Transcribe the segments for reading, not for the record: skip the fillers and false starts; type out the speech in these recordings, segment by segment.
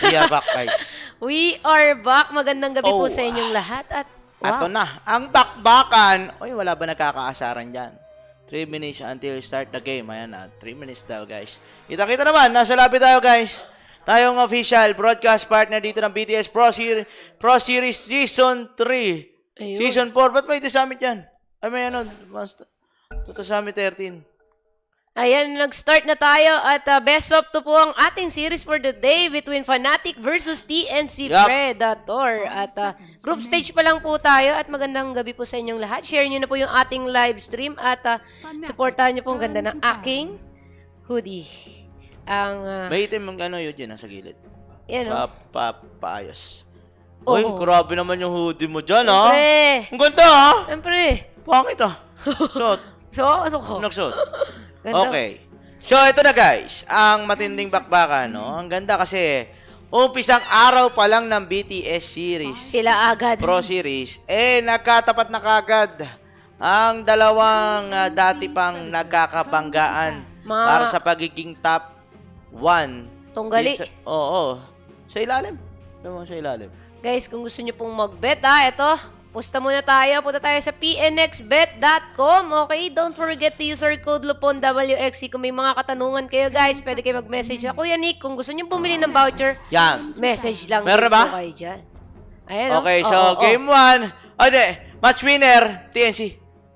We are back, guys. We are back. Magandang gabi po sa inyong lahat. At Ato na. Ang bakbakan. Uy, wala ba nagkakaasaran dyan? 3 minutes until start the game. Ayan na. 3 minutes daw, guys. Kita-kita naman. Nasa lapit tayo, guys. Tayong official broadcast partner dito ng BTS Pro Series Season 3. Ayun. Season 4. Ba't may summit yan? Ay, may ano. Summit 13. Ayan, nag-start na tayo at best of to po ang ating series for the day between Fnatic versus TNC Predator. At group stage pa lang po tayo at magandang gabi po sa inyong lahat. Share nyo na po yung ating live stream at supportahan nyo po ang ganda ng aking hoodie. May itim ang ano yun dyan, nasa gilid. Yan o. Paayos. Uy, grabe naman yung hoodie mo dyan, ha? Siyempre. Ang ganda, ha? Siyempre. Pangit, ha? Suot. Ano ko? Nagsuot. Okay. So, ito na guys. Ang matinding bakbakan, no? Ang ganda kasi, umpisang araw pa lang ng BTS series. Sila agad. Pro series. Nagkatapat na kagad ang dalawang dati pang nagkakabanggaan para sa pagiging top 1. Tunggali. Oo. Sa ilalim. Sa ilalim. Guys, kung gusto nyo pong mag-bet, ito. Pusta muna tayo. Punta tayo sa pnxbet.com. Okay? Don't forget to use our code Lupon WXC. Kung may mga katanungan kayo, guys, pwede kayo mag-message na. Kuya Nick, kung gusto nyo bumili ng voucher, message lang meron ba? kayo dyan. Ayan, okay, so game 1. Match winner, TNC.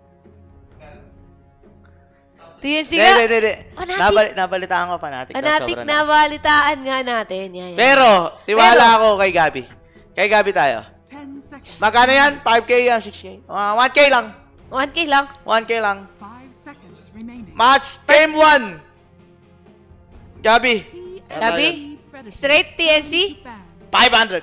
TNC nga? Hindi. Nabalitaan ko Fnatic. Fnatic, nabalitaan nga natin. Yan. Pero, tiwala ako kay Gabi. Kay Gabi tayo. Magkano yan? 5K yan, 6K? 1K lang. 1K lang? 1K lang. Match, game 1. Gabi. Straight TNC? 500.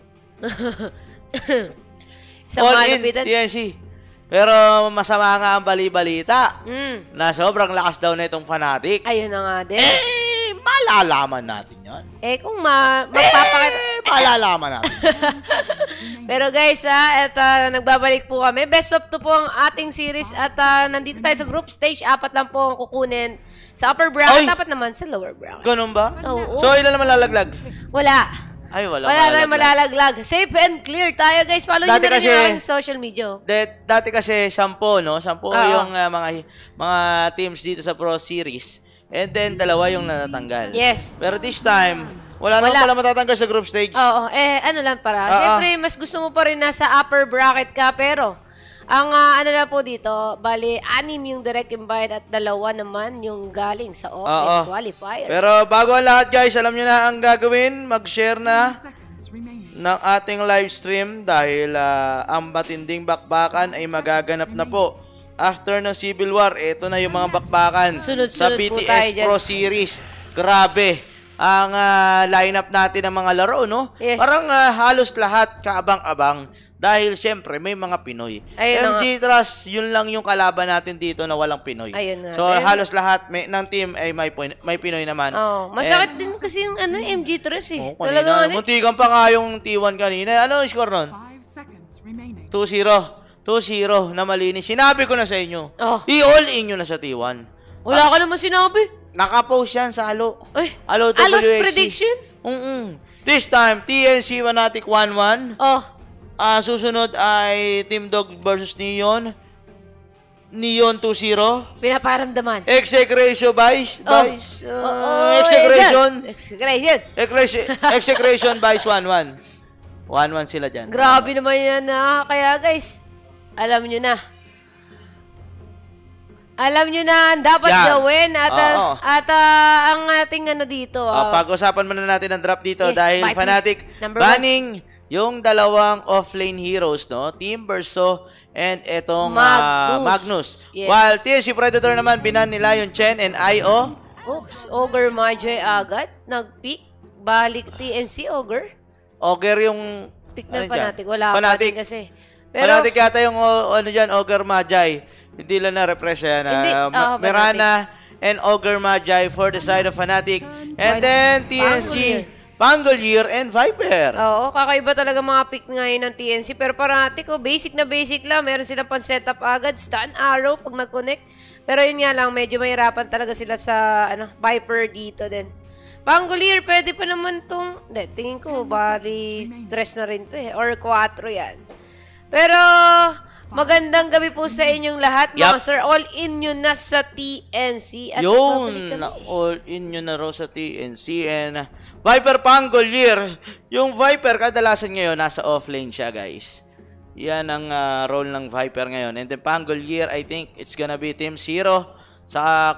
All in TNC. Pero masama nga ang bali-balita na sobrang lakas daw na itong Fnatic. Ayun na nga din. Malalaman natin yan. Kung magpapakita... malalaman natin. Pero guys, nagbabalik po kami. Best of 2 po ang ating series at nandito tayo sa group stage. 4 lang po ang kukunin sa upper bracket. Dapat naman sa lower bracket. Ganun ba? Oo. So, ilan naman lalaglag? Wala. Ay, wala tayong malalaglag. Safe and clear tayo, guys. Follow nyo na rin yung aking social media. Dati kasi 10, no? 10 yung mga teams dito sa Pro Series. And then, 2 yung natatanggal. Yes. Pero this time, wala naman pala matatanggal sa group stage. Oo. Ano lang para. Siyempre, mas gusto mo pa rin nasa upper bracket ka. Pero, ang ano lang po dito, bali, 6 yung direct invite at 2 naman yung galing sa open qualifier. Pero bago ang lahat, guys, alam nyo na ang gagawin. Mag-share na ng ating live stream dahil ang matinding bakbakan ay magaganap na po. After ng Civil War, ito na yung mga bakbakan sa BTS Pro Series. Grabe ang lineup natin ng mga laro, no? Yes. Parang halos lahat kaabang-abang. Dahil siyempre may mga Pinoy. MG Trust, yun lang yung kalaban natin dito na walang Pinoy. So halos lahat ng team ay may Pinoy naman. Masakit din kasi yung MG Trust eh. Talaga muntikan pa nga yung T1 kanina. Ano yung score nun? 2-0. 2-0 na malinis. Sinabi ko na sa inyo. I-all in nyo na sa T1. Wala ka naman sinabi. Nakapost yan sa Halo. Halo WXC. Prediction? This time, TNC Fnatic 1-1. Susunod ay Team Dog versus Neon. Neon 2-0. Pinaparamdaman. Execration Vice. Execration Vice 1-1. 1-1 sila dyan. Grabe naman yan Kaya guys, alam nyo na. Alam nyo na dapat gawin at ang ating dito. Pag-usapan muna natin ang draft dito dahil Fnatic banning yung 2 offlane heroes, no? Team Verso and etong Magnus. Yes. While TNC Predator naman, binan nila yung Chen and IO. Oops, Ogre Magi agad. Nag-pick. Balik TNC, Ogre. Ogre yung... Pick na Fnatic. Wala pa din kasi. Pero, Fnatic yata yung Ogre Magi. Hindi lang na-repress yan. Mirana and Ogre Magi for the side of Fnatic. And then TNC... Pangolier and Viper. Oo, kakaiba talaga mga pick ngayon ng TNC. Pero Fnatic, basic na basic lang. Meron silang pan-setup agad. Stun arrow pag nag-connect. Pero yun nga lang, medyo mahirapan talaga sila sa Viper dito din. Pangolier, pwede pa naman tong... Hindi, tingin ko, bali 3 na rin to eh. Or 4 yan. Pero, magandang gabi po sa inyong lahat. Mga sir, all in nyo na sa TNC. At yun, all in nyo na raw sa TNC. And Viper Pangolier. Yung Viper, kadalasan ngayon, nasa offlane siya, guys. Yan ang role ng Viper ngayon. And then Pangolier, I think it's gonna be Team 0 sa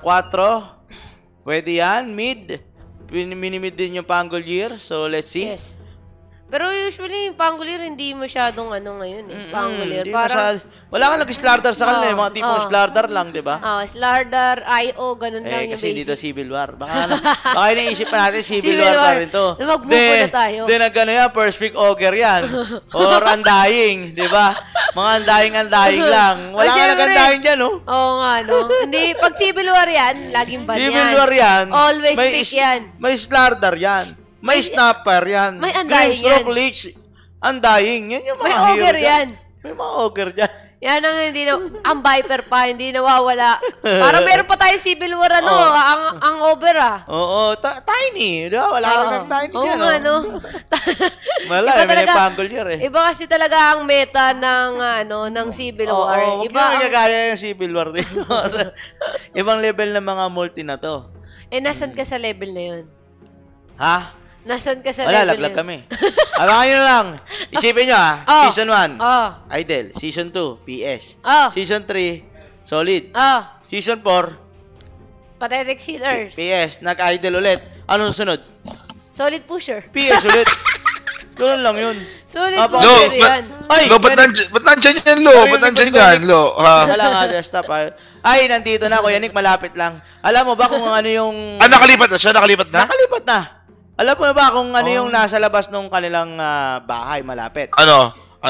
4. Pwede yan, mid. Minimid din yung Pangolier. So, let's see. Yes. Pero usually, yung Pangolier, hindi masyadong ano ngayon eh. Pangolier. Parang... Wala kang nag-Slardar sa kanila. Mga tipong Slardar lang, di ba? Slardar, IO, ganun lang yung kasi basic. dito Civil War. Baka iniisip pa natin Civil War pa rin to. Lumag-move na tayo. Hindi nag-ano yan, first pick ogre yan. Or Undying, di ba? Mga Undying lang. Wala ka nag-Undying dyan, no? Oo nga, no? Hindi, pag Civil War yan, laging ban yan. Civil War yan. Always pick yan. May Slardar yan. May Snapper yan. May Undying yan. Leech, Undying. Yan yung mga may hero ogre dyan. yan. May mga ogre dyan. Yan ang hindi na, ang Viper pa, hindi nawawala. Parang meron pa tayo Civil War, ano, ang over Oo, tiny. Di ba? Wala ka ng tiny dyan. Oo nga, no? Wala, may Pangolier eh. Iba kasi talaga ang meta ng, ano, ng Civil War. Iba ang kagaya yung Civil War dito. Ibang level ng mga multi na to. Nasan ka sa level na yun? Ha? Nasaan ka sa wala, level laglag kami. Abangan nyo na lang. Isipin nyo Season 1, Idle. Season 2, PS. Season 3, Solid. Season 4, Pathetic Cheaters. PS. Nag-idle ulit. Anong sunod? Solid Pusher. PS ulit. Ganun lang yun. Solid Pusher yan. Lo, ba't nandyan yan, Lo? Ba't nandyan yan, Lo? Wala nga, desktop. Ay, nandito na, Kuya Nick. Malapit lang. Alam mo ba kung ano yung... nakalipat na siya? Nakalipat na? Nakalipat na. Alam mo na ba kung ano yung nasa labas ng kanilang bahay malapit? Ano?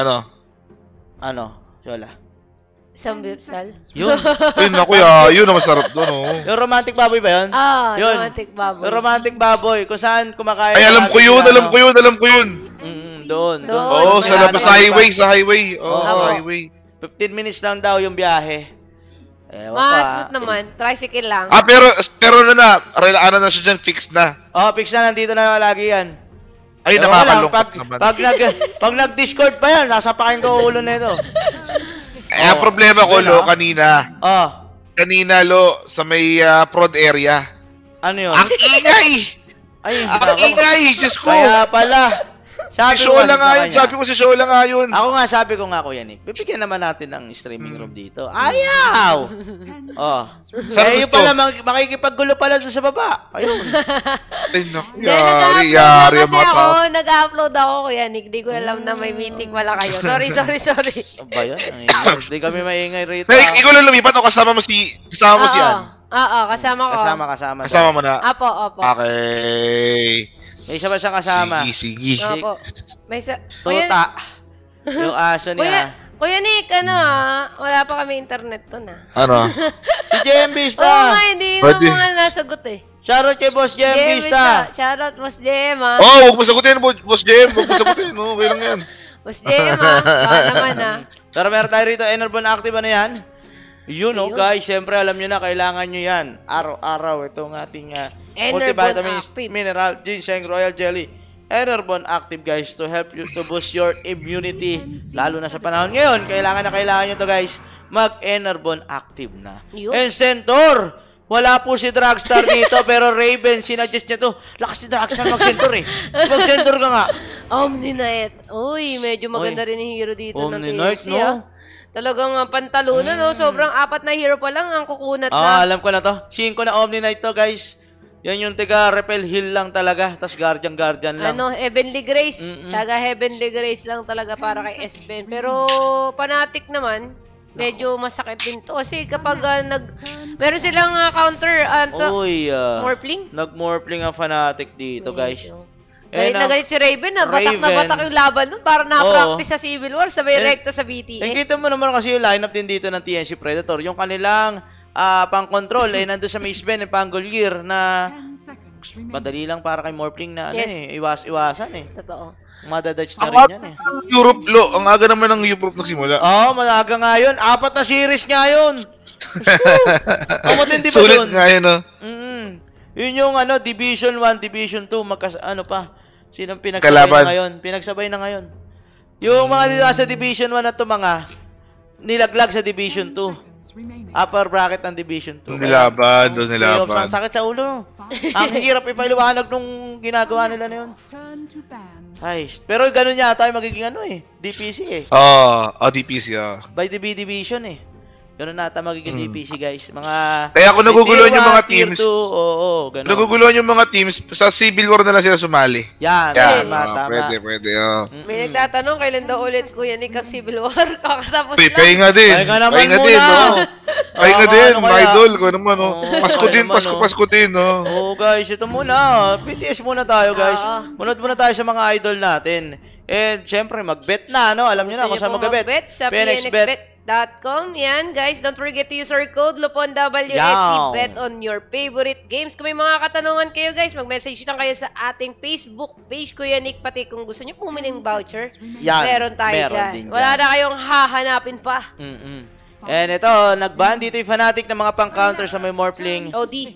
Yola. Sambyupsal. Yun. Ayun na, Kuya. Yun ang masarap doon, oh. Yung romantic baboy ba yun? Yun. Romantic baboy. Yung romantic baboy. Kung saan kumakain. Ay, alam ko yun. Doon. Oo, sa highway. Sa highway. 15 minutes lang daw yung biyahe. Smooth naman. Tricycle lang. Pero ano na siya dyan, fixed na. Fix na. Nandito na lagi yan. Ay, nakakalungkot naman. Pag nag-Discord pa yan, nasapakin ko ulo na ito. Ang problema ko, Lo, kanina. Kanina, Lo, sa may prod area. Ano yun? Ang ingay! Ang ingay! Diyos ko! Kaya pala. Si Shola nga yun. Sabi ko si Shola nga yun. Ako nga, sabi ko nga, Kuya Nick, bibigyan naman natin ng streaming room dito. Ayaw! Yung pala, makikipaggulo pala doon sa baba. Ayun. Ay, naku, yari ang mga tao. Nag-upload ako, Kuya Nick. Di ko alam na may meeting pala kayo. Sorry. Ano ba yan? Hindi kami maingay rito. Ikaw lang lumipat o kasama mo si Ann? Kasama ko. Kasama mo na? Apo. Okay. May isa ba siyang kasama? Sige. Opo. May isa. Tuta. Yung aso niya. Kuya Nick, wala pa kami internet to na. Ano? Si JM Vista. Oo nga, hindi mo mga nasagot eh. Shoutout kay Boss JM Vista. Shoutout, Boss JM Huwag mo sagutin, Boss JM. Huwag mo sagutin. Okay lang yan. Boss JM baka naman Pero meron tayo rito, Enerbon Active, ano yan? Yun, guys, syempre alam nyo na, kailangan nyo yan. Araw-araw, itong ating multivitamins, mineral, ginseng, royal jelly. Enerbon Active, guys, to help you to boost your immunity. Lalo na sa panahon ngayon, kailangan nyo to, guys. Mag-Enerbon Active na. And Centaur, wala po si Dragstar dito, pero Raven, sinuggest niya to. Lakas si Dragstar mag-Centaur eh. Mag-Centaur ka nga. Omni-Knight. Uy, medyo maganda rin yung hero dito ng Omni-Knight, TNC, no? Talagang pantalunan, no? Sobrang 4 na hero pa lang ang kukunat na. Alam ko na to. 5 na Omni-Knight to, guys. Yan yung tiga Repel Hill lang talaga. Tas Guardian lang. Heavenly Grace. Taga Heavenly Grace lang talaga para kay S-Ben. Pero Fanatic naman, medyo masakit din to. Kasi kapag meron silang counter, Morphling? Nag-Morphling ang Fanatic dito, guys. Galit na galit si Raven, batak na batak yung laban nun. Para na-practice sa Civil War, sabay rekta sa BTS. Kita mo naman kasi yung lineup din dito ng TNC Predator. Yung kanilang pang-control, nandun sa Mace Ben and Pangolier na madali lang para kay Morphling na iwasan eh. Totoo. Madadatch na rin yan eh. Europe, Lo. Ang aga naman ng Europe nagsimula. Malaga nga yun. 4 na series nga yun. Matindi ba sulit dun? Nga yun, no? Yun yung Division 1, Division 2, sinong pinagsabay na ngayon? Pinagsabay na ngayon. Yung mga dito sa Division 1 na to mga nilaglag sa Division 2. Upper bracket ng Division 2. Doon nilaban. Ang sakit sa ulo. Ang hirap ipaliwanag nung ginagawa nila na yun. Ay, pero ganun yata yung magiging DPC DPC, By the division Ganun nata magiging DPC, guys. Kaya ako naguguluhan yung mga teams. Ganun. Naguguluhan yung mga teams. Sa Civil War na lang sila sumali. Yan. Tama. Pwede. May nagtatanong, kailan daw ulit Kuya Nick ang Civil War? Kakatapos lang. Pahinga din. Pahinga din, Pahinga din, my idol. Kung naman, Pasko din, guys, ito muna. PTS muna tayo, guys. Munod muna tayo sa mga idol natin. And, syempre, mag-bet na, Alam niyo na kung saan mag-bet. Sa pnxbet.com. Yan, guys. Don't forget to use our code LuponWHC. Bet on your favorite games. Kung may mga katanungan kayo, guys, mag-message lang kayo sa ating Facebook page, Kuya Nick. Pati kung gusto niyo pumiling voucher, meron tayo dyan. Wala na kayong hahanapin pa. And ito, nag-ban dito yung Fnatic ng mga pang-counter sa may Morphling.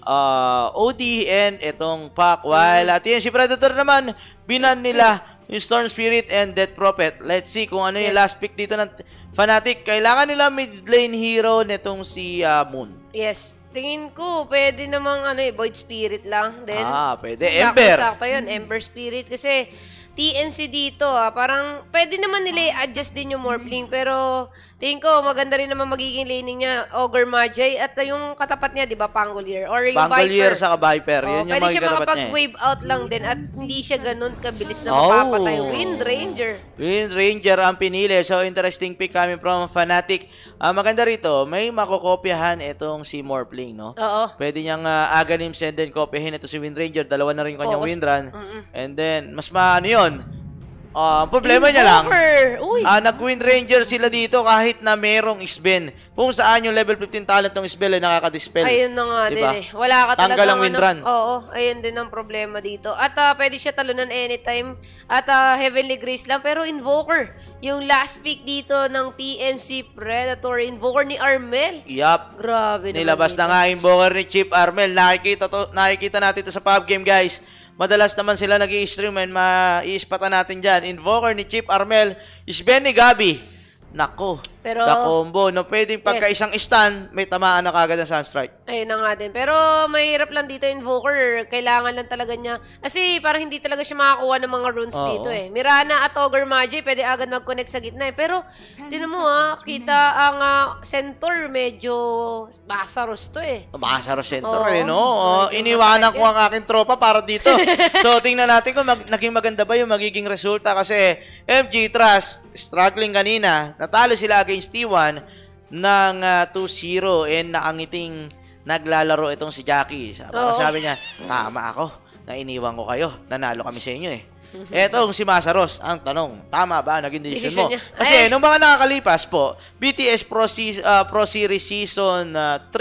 OD and itong pack. While at yun, si Predator naman, binan nila yung Storm Spirit and Death Prophet. Let's see kung ano yung last pick dito ng Fnatic. Kailangan nila mid lane hero nitong si Moon. Yes. Tingin ko, pwede namang Void Spirit lang. Then, pwede. Ember. Sakto yun, Ember Spirit. Kasi, TNC dito, parang pwede naman nila i-adjust din yung Morphling, pero tingin ko maganda rin naman magiging laning niya, Ogre Magi, at yung katapat niya, di ba, Pangolier, or yung Pangolier Viper. sa Viper, yun yung pwede mga siya katapat niya. makapag-wave out lang din, at hindi siya ganun kabilis na mapapatay. Wind Ranger. Wind Ranger ang pinili, so interesting pick coming from Fnatic. Maganda rito, may makokopyahan itong si Morphling, no? Pwede niyang Aghanims and then kopyahin ito si Wind Ranger, dalawa na rin yung kanyang Windrun, and then, mas yun. Ang problema niya lang, nag-Wind Ranger sila dito kahit na merong Sven. Kung saan yung level 15 talent ng Sven ay nakaka-dispel. Ayun na nga din Wala ka talaga. Tanggal ang Windrun. Ayun din ang problema dito. At pwede siya talunan anytime. At Heavenly Grace lang. Pero Invoker, yung last pick dito ng TNC Predator, Invoker ni Armel. Grabe naman. Nilabas na nga Invoker ni Chief Armel. Nakikita natin ito sa pub game, guys. Madalas naman sila nag-i-stream and maiispatan natin dyan. Invoker ni Chief Armel, Sven ni Gabi. Nako, pero combo. No, pwedeng pagka-isang stun, may tamaan na kagad ng Sunstrike. Ayun na nga din. Pero mahirap lang dito Invoker. Kailangan lang talaga niya. Kasi parang hindi talaga siya makakuha ng mga runes dito Mirana at Ogre Magi, pwede agad mag-connect sa gitna Pero, tinan mo kita ang Centaur, medyo Basaros to Basaros Centaur no? Iniwanan ko ang aking tropa para dito. So, tingnan natin kung naging maganda ba yung magiging resulta. Kasi, MG Trust, struggling kanina. Natalo sila against T1 ng 2-0 and nakangiting naglalaro itong si Jackie. Sabi niya, tama ako na iniwan ko kayo. Nanalo kami sa inyo Etong si Masaros, ang tanong, tama ba naging decision mo? Kasi nung mga nakakalipas po, BTS Pro Series Season 3,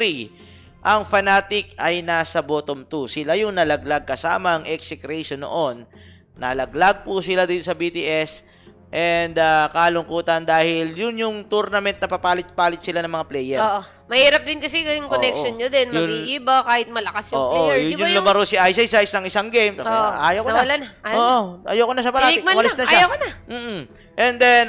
ang Fnatic ay nasa bottom 2. Sila yung nalaglag kasama ang Execration noon. Nalaglag po sila dito sa BTS. And kalungkutan dahil yun yung tournament na papalit-palit sila ng mga player. Mahirap din kasi yung connection nyo din. Mag-iiba kahit malakas yung player. Yun yung lumaro si Isai sa isang game. Ayaw ko na. Ayoko na sa Fnatic. Walis na siya. Ayaw ko na. And then,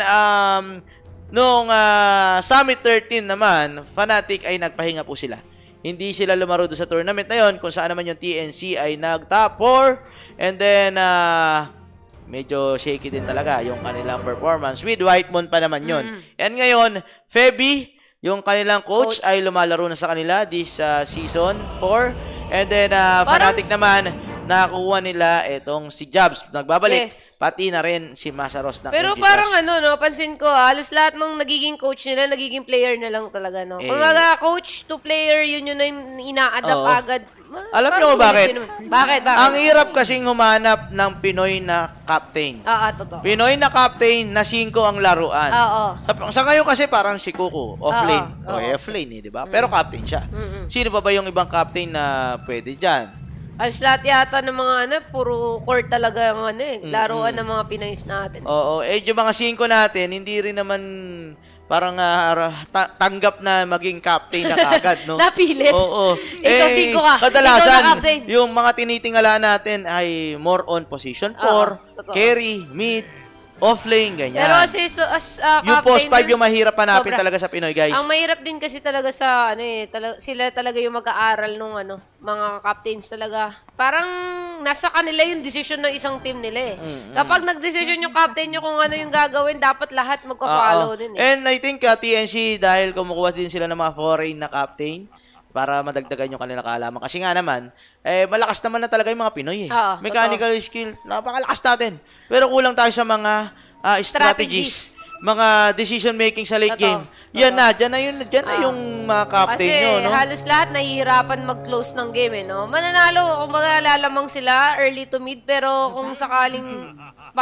nung Summit 13 naman, Fnatic ay nagpahinga po sila. Hindi sila lumaro doon sa tournament na yun, kung saan naman yung TNC ay nag-top 4. And then, medyo shaky din talaga yung kanilang performance. With White Moon pa naman yun. And ngayon, Feby, yung kanilang coach ay lumalaro na sa kanila this season 4. And then, Fnatic naman, nakuha nila itong si Jabs. Nagbabalik. Pati na rin si Masaros ng Pero MG parang Trust. pansin ko, halos lahat ng nagiging coach nila, nagiging player na lang talaga, Kung coach to player, yun na yung ina-adapt agad. Alam niyo bakit? Bakit? Ang hirap kasing humanap ng Pinoy na captain. Totoo. Pinoy na captain na 5 ang laruan. Sa ngayon kasi parang si Kuko, offlane. Offlane di ba? Pero captain siya. Sino pa ba yung ibang captain na pwede dyan? Alos lahat yata ng mga puro court talaga yung laruan ng mga Pinoys natin. Yung mga 5 natin, hindi rin naman parang tanggap na maging captain na kagad, no? Napilit. Oo. Ikaw, 5 ka. Kadalasan, Ikaw na captain. yung mga tinitingala natin ay more on position 4, totoo. carry, mid, off-lane, ganyan. Pero kasi yung post 5 captain yung mahirap hanapin sobra. talaga sa Pinoy, guys. Ang mahirap din kasi talaga sa sila talaga yung mag-aaral nung mga captains talaga. Parang nasa kanila yung decision ng isang team nila eh. Kapag nag-decision yung captain nyo kung ano yung gagawin, dapat lahat magpa-follow din eh. And I think TNC, dahil kumukuha din sila ng mga foreign na captain para madagdagan yung kanilang kaalaman. Kasi nga naman, malakas naman na talaga yung mga Pinoy eh. Mechanical skill, napakalakas natin. Pero kulang tayo sa mga strategies, mga decision making sa late game. Yan na, dyan na yung mga captain kasi nyo, no? halos lahat nahihirapan mag-close ng game eh, no? Mananalo, kung lalamang sila, early to mid, pero kung sakaling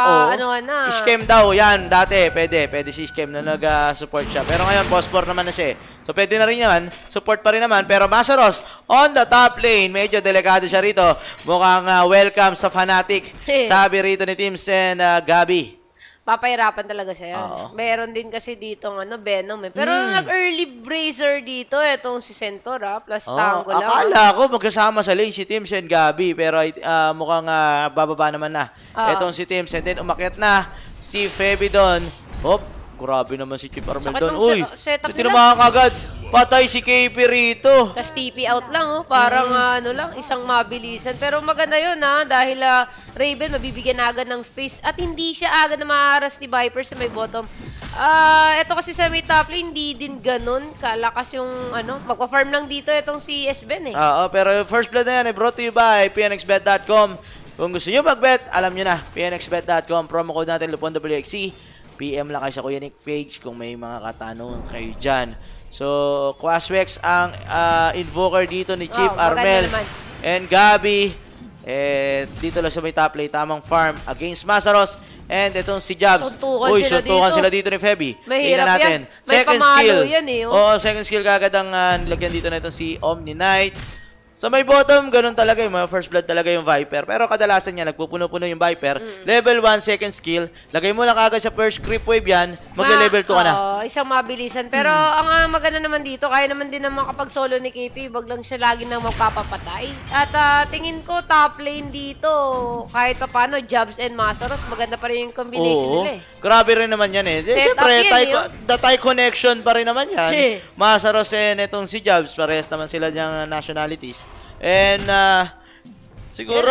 Scam daw, yan, dati, pwede si Scam na nag-support siya. Pero ngayon, post-4 naman na siya eh. So, pwede na rin naman, support pa rin naman. Pero Masaros, on the top lane, medyo delikado siya rito. Mukhang welcome sa Fnatic. Sabi rito ni Teams and Gabi. Papahirapan talaga siya yan. Meron din kasi dito Venom eh. Pero nag-early Bracer dito, itong si Centaur plus Tango lang. Akala ko magkasama sa lane si Teams and Gabi, pero mukhang bababa naman na. Itong si Teams and then umakyat na si Feby doon. Hop, grabe naman si Chip Armel doon. Uy, tinamahan kagad. Patay si KP rito. Tapos TP out lang, parang isang mabilisan. Pero maganda yun dahil Raven mabibigyan agad ng space at hindi siya agad na maaras ni Viper sa may bottom. Ito kasi sa may top lane, hindi din ganun kalakas yung magpa-farm lang dito itong si SBen eh. Pero first blood na yan brought to you by pnxbet.com. Kung gusto nyo mag-bet, alam nyo na, pnxbet.com. Promo code natin, LuponWXC. PM lang kayo sa Kuya Nick page kung may mga katanungan kayo dyan. So, Quaswex ang invoker dito ni Chief Armel and Gabi. Dito lang sa may top lane, tamang farm against Masaros. And itong si Jabs. Suntukan sila dito ni Feby. Mahirap natin. Yan. May Second pamalo skill. Yan eh. Second skill kagad ang nilagyan dito na itong si Omni Knight. Sa may bottom, ganun talaga yung mga first blood talaga yung Viper. Pero kadalasan niya, nagpupuno-puno yung Viper. Level 1, second skill. Lagay mo lang agad sa first creep wave yan, magle-level 2 ka na. Isang mabilisan. Pero ang maganda naman dito, kaya naman din naman kapag solo ni KP, wag lang siya lagi nang magpapapatay. At tingin ko, top lane dito, kahit pa paano, Jabs and Masaros, maganda pa rin yung combination nila eh. Grabe rin naman yan eh. Siyempre, the tie connection pa rin naman yan. Masaros and itong si Jabs, parehas naman sila niyang nationalities. And siguro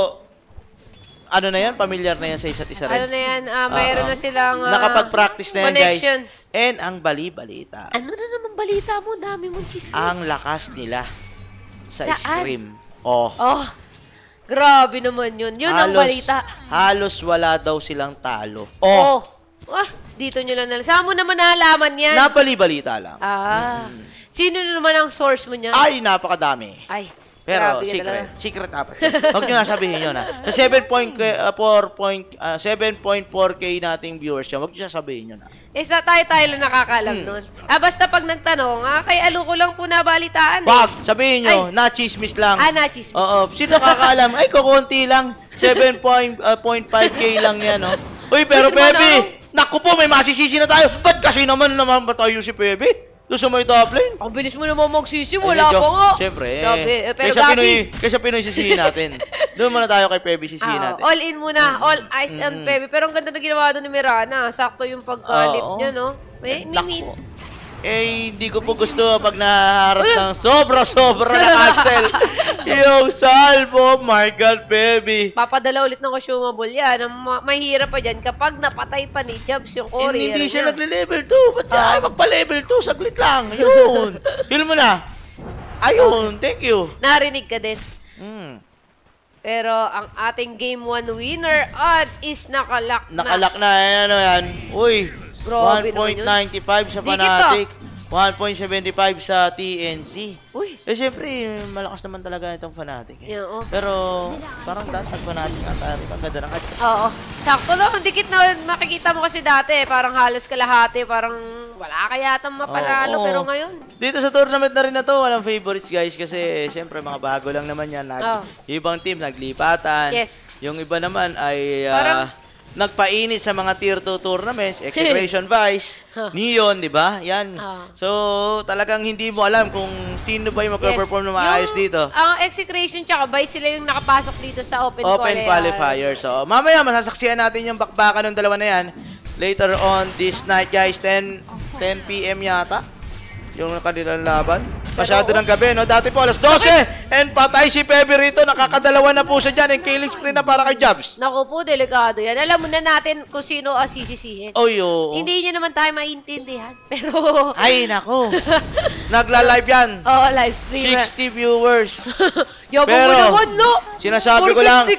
pamilyar na yan sa isa't isa rin. Mayroon na silang nakapag-practice na yan, guys. And ang bali-balita. Ano na naman balita mo? Dami mong chismis. Ang lakas nila sa Saan? scrim. Grabe naman yun. Yun ang balita. Halos wala daw silang talo. Dito nyo lang nalang. Saan mo naman nalaman yan? Napali-balita lang. Sino na naman ang source mo niya? Ay, napakadami. Pero secret dapat. Huwag nyo nga sabihin yun Sa 7.4K nating viewers yan, huwag nyo sabihin yun tayo lang nakakalam nun. Basta pag nagtanong, kay Alo ko lang po nabalitaan Wag, sabihin nyo, na-chismis lang. Na-chismis. Sino nakakaalam? Ay, kukunti lang. 7.5K lang yan, Uy, pero Pepe, naku po, may masisisi na tayo. Ba't kasi naman ba tayo si Pepe? Doon sa may top lane. Ang bilis mo naman magsisi, wala pa nga. Siyempre. Pero kaysa Pinoy sisihin natin. Doon muna tayo kay Pepe sisihin natin. All in muna. All eyes on Pepe. Pero ang ganda na ginawa doon ni Mirana. Sakto yung pagkalip niya, no? Hindi ko po gusto pag nahaharas ng sobra-sobra na cancel. Yung salvo, my God, baby. Papadala ulit ng consumable yan. Mahirap pa dyan kapag napatay pa ni Jabs yung courier niya. Hindi siya nagle-level 2. Ba't magpa-level 2? Saglit lang. Yun. Heal mo na. Ayun, thank you. Narinig ka din. Pero ang ating game 1 winner is nakalock na. Nakalock na. Ano yan? Uy. 1.95 sa Fnatic. 1.75 sa TNC. Uy. Siyempre, malakas naman talaga itong Fnatic. Pero, parang dati Fnatic ata. Ang ganda ng ads. Sakto lang. Dikit na makikita mo kasi dati. Parang halos kalahati. Parang wala kaya yatang mapanalo. Pero ngayon. Dito sa tournament na rin na to, walang favorites, guys. Kasi, siyempre, mga bago lang naman yan. Ibang team, naglipatan. Yes. Yung iba naman ay... nagpainit sa mga Tier 2 tournaments, Execration Vice, Neon, di ba? Yan. So, talagang hindi mo alam kung sino ba yung magpa-perform na maayos dito. Ang Execration tsaka Vice sila yung nakapasok dito sa Open Qualifier. So, mamaya masasaksihan natin yung bakbakan ng dalawa na yan. Later on this night, guys, 10 PM yata yung kanilang laban. Masyado ng gabi, no? Dati po, alas 12. And patay si Pebe rito. Nakakadalawa na po siya dyan. And killing spree na para kay Jobs. Naku po, delikado yan. Alam mo na natin kung sino ang sisisihin. Oo. Hindi niya naman tayo maintindihan. Pero... Ay, naku. Nagla-live yan. Oo, live stream. 60 viewers. Yabo Pero, mo naman, no? sinasabi ko lang,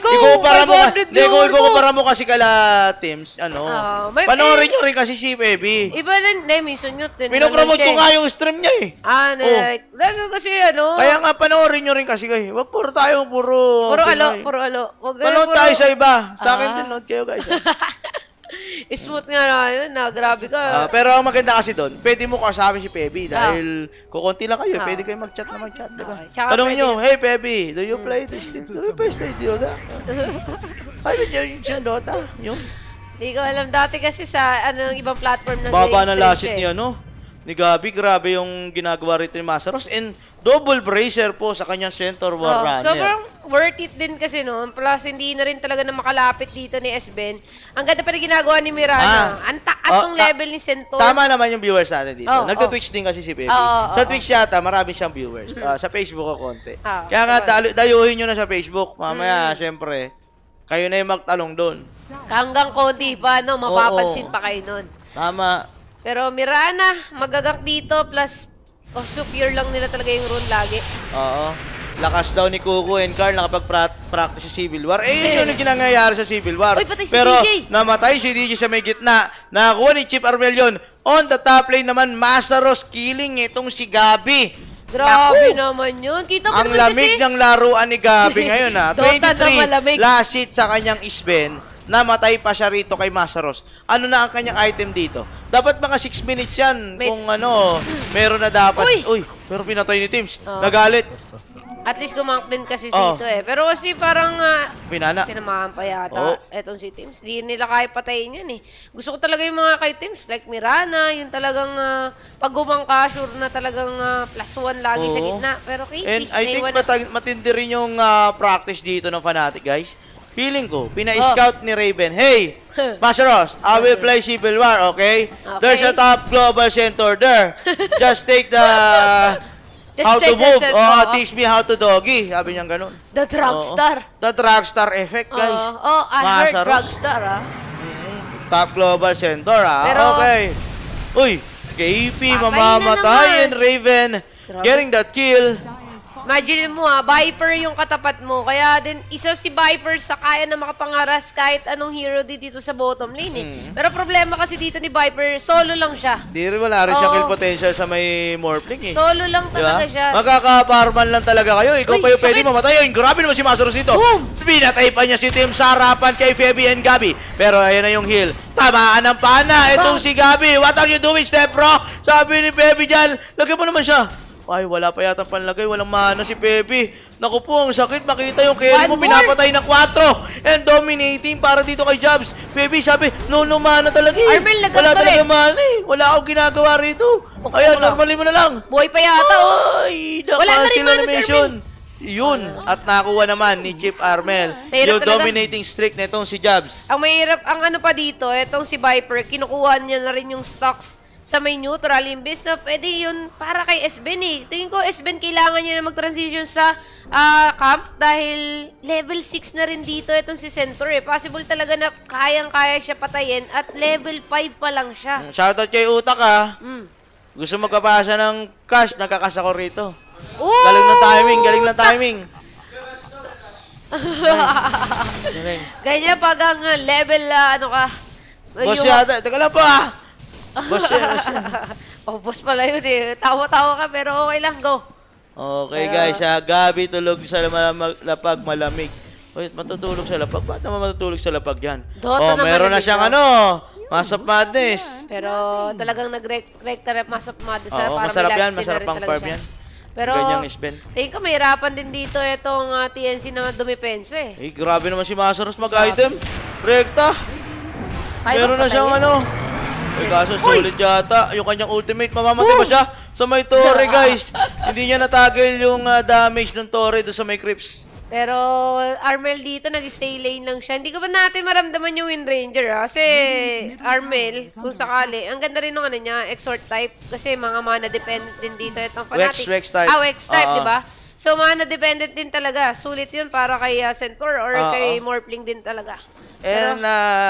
ikukumpara mo kasi kala teams, panoorin nyo rin kasi si Pebe. Iba lang, minsan nyo. Pinopromote ko nga yung stream niya eh. Kasi Kaya nga panoorin nyo rin kasi kayo. Wag puro tayo, puro alo. Panood tayo sa iba. Sa akin din, nood kayo guys. Smooth nga na yun, grabe ka. Pero ang maganda kasi doon, pwede mo kasama si Pebe dahil kukunti lang kayo, pwede kayo mag-chat na mag-chat, di ba? Tanong nyo, hey Pebe, do you play this? Do you play Dota? Ay, yung siya Dota? Yung? Hindi ko alam dati kasi sa ibang platform na baba na lashit niya, no? Ni Gabi, grabe yung ginagawa rito ni Masaros. And double bracer po sa kanyang center war runner. Sobrang worth it din kasi, no? Plus, hindi na rin talaga na makalapit dito ni S-Ben. Ang ganda pa rin ginagawa ni Mirana. Ang taas ng level ni Centaur. Tama naman yung viewers natin dito. Nagto-Twitch din kasi si Pepe. Sa Twitch yata, marami siyang viewers. Sa Facebook ko konti. Kaya nga, dayuhin nyo na sa Facebook. Mamaya, syempre, kayo na yung magtalong doon. Hanggang konti pa, no? Mapapansin pa kayo nun. Tama. Pero Mirana, magagang dito, plus superior lang nila talaga yung rune lagi. Oo. Lakas daw ni Kuko and Carl nakapag-practice sa Civil War. Yun yung ginangyayari sa Civil War. Uy, patay si Pero DJ. namatay si DJ sa may gitna. Nakakuha ni Chip Armel yun. On the top lane naman, Masaros killing itong si Gabi. Grabe naman yun. Kita mo ang naman lamig kasi. ng laruan ni Gabi ngayon ha. Dota na 23 malamig. last hit sa kanyang Isben. Namatay pa siya rito kay Masaros. Ano na ang kanyang item dito? Dapat mga 6 minutes yan. Kung meron na dapat. Uy, pero pinatay ni Teams. Nagalit. At least gumank din kasi dito eh. Pero kasi parang tinamahan pa yata etong si Teams. Hindi nila kaya patayin yan eh. Gusto ko talaga yung mga kay Teams like Mirana, yung talagang pag gumangka, sure na talagang +1 lagi sa gitna. Pero Katie, and I think matindi rin yung practice dito ng Fnatic guys. Feeling ko, pina-scout ni Raven, hey, Masaros, I will play Civil War, okay? There's a top global center there. Just take the... how to move. Teach me how to doggy. Sabi niya ganun. The Dragstar. The Dragstar effect, guys. I heard Dragstar, Top global center, Pero, okay. Uy, KP, mamamatay and Raven getting that kill. Imagine mo Viper yung katapat mo. Kaya din, isa si Viper sa kaya na makapangaras kahit anong hero dito sa bottom lane eh. Pero problema kasi dito ni Viper, solo lang siya. Wala rin siya kill potential sa may Morphling eh. Solo lang talaga siya. Magkakaparman lang talaga kayo. Ikaw pa yung pwede mamatay. Grabe naman si Masaros dito. Pinatay pa niya si Tim sa harapan kay Feby and Gabi. Pero ayan na yung heal. Tamaan ng pana. Itong si Gabi. What are you doing, step bro? Sabi ni Feby dyan. Lagyan mo naman siya. Ay, wala pa yata panlagay. Walang mana si Pepe. Naku po, ang sakit. Makita yung carry mo. Pinapatay ng 4. And dominating para dito kay Jobs. Pepe sabi, no mana talaga eh. Armel, wala talaga mana eh. Wala akong ginagawa rito. Ayan, normally mo na lang. Buhay pa yata Ay, wala na rin mana si Armel. Yun. At nakuha naman ni Chip Armel. Pero yung dominating streak na itong si Jobs. Ang mahirap, ang pa dito, itong si Viper, kinukuha niya na rin yung stocks sa may neutral, imbes na pwede yun para kay S-Ben eh. Tingin ko S-Ben kailangan niya na mag-transition sa camp dahil level 6 na rin dito itong si Centaur eh. Possible talaga na kayang-kaya siya patayin at level 5 pa lang siya. Shoutout kay Utak Gusto magkapasa ng cash, nagkakas ako rito. Galing ng timing. Ganyan pag ang level, Boss yata, teka lang po Boss yan. Boss pala yun eh. Tawa-tawa ka pero okay lang, go. Okay guys, Gabi tulog sa lapag malamig. Wait, matutulog sa lapag? Ba't naman matutulog sa lapag yan? Meron na siyang Mass of Madness. Pero talagang nag-recta Mass of Madness. Masarap yan, masarap pang farm yan. Pero, tingin ko mahirapan din dito itong TNC na dumipensa eh. Grabe naman si Masaros mag-item. Rekta. Meron na siyang ano. Ay, kaso solid yata. Yung kanyang ultimate, mamamatay ba siya? Sa may torre, guys. Hindi niya natagil yung damage ng torre doon sa may creeps. Pero Armel dito, nag-stay lane lang siya. Hindi ko ba natin maramdaman yung Wind Ranger, ha? Kasi Armel, kung sakali, ang ganda rin ng ano niya, Exort type. Kasi mga mana dependent din dito itong Fnatic. Wex type. Wex type, di ba? So, mana dependent din talaga. Sulit yun para kay Centaur or kay Morphling din talaga. And,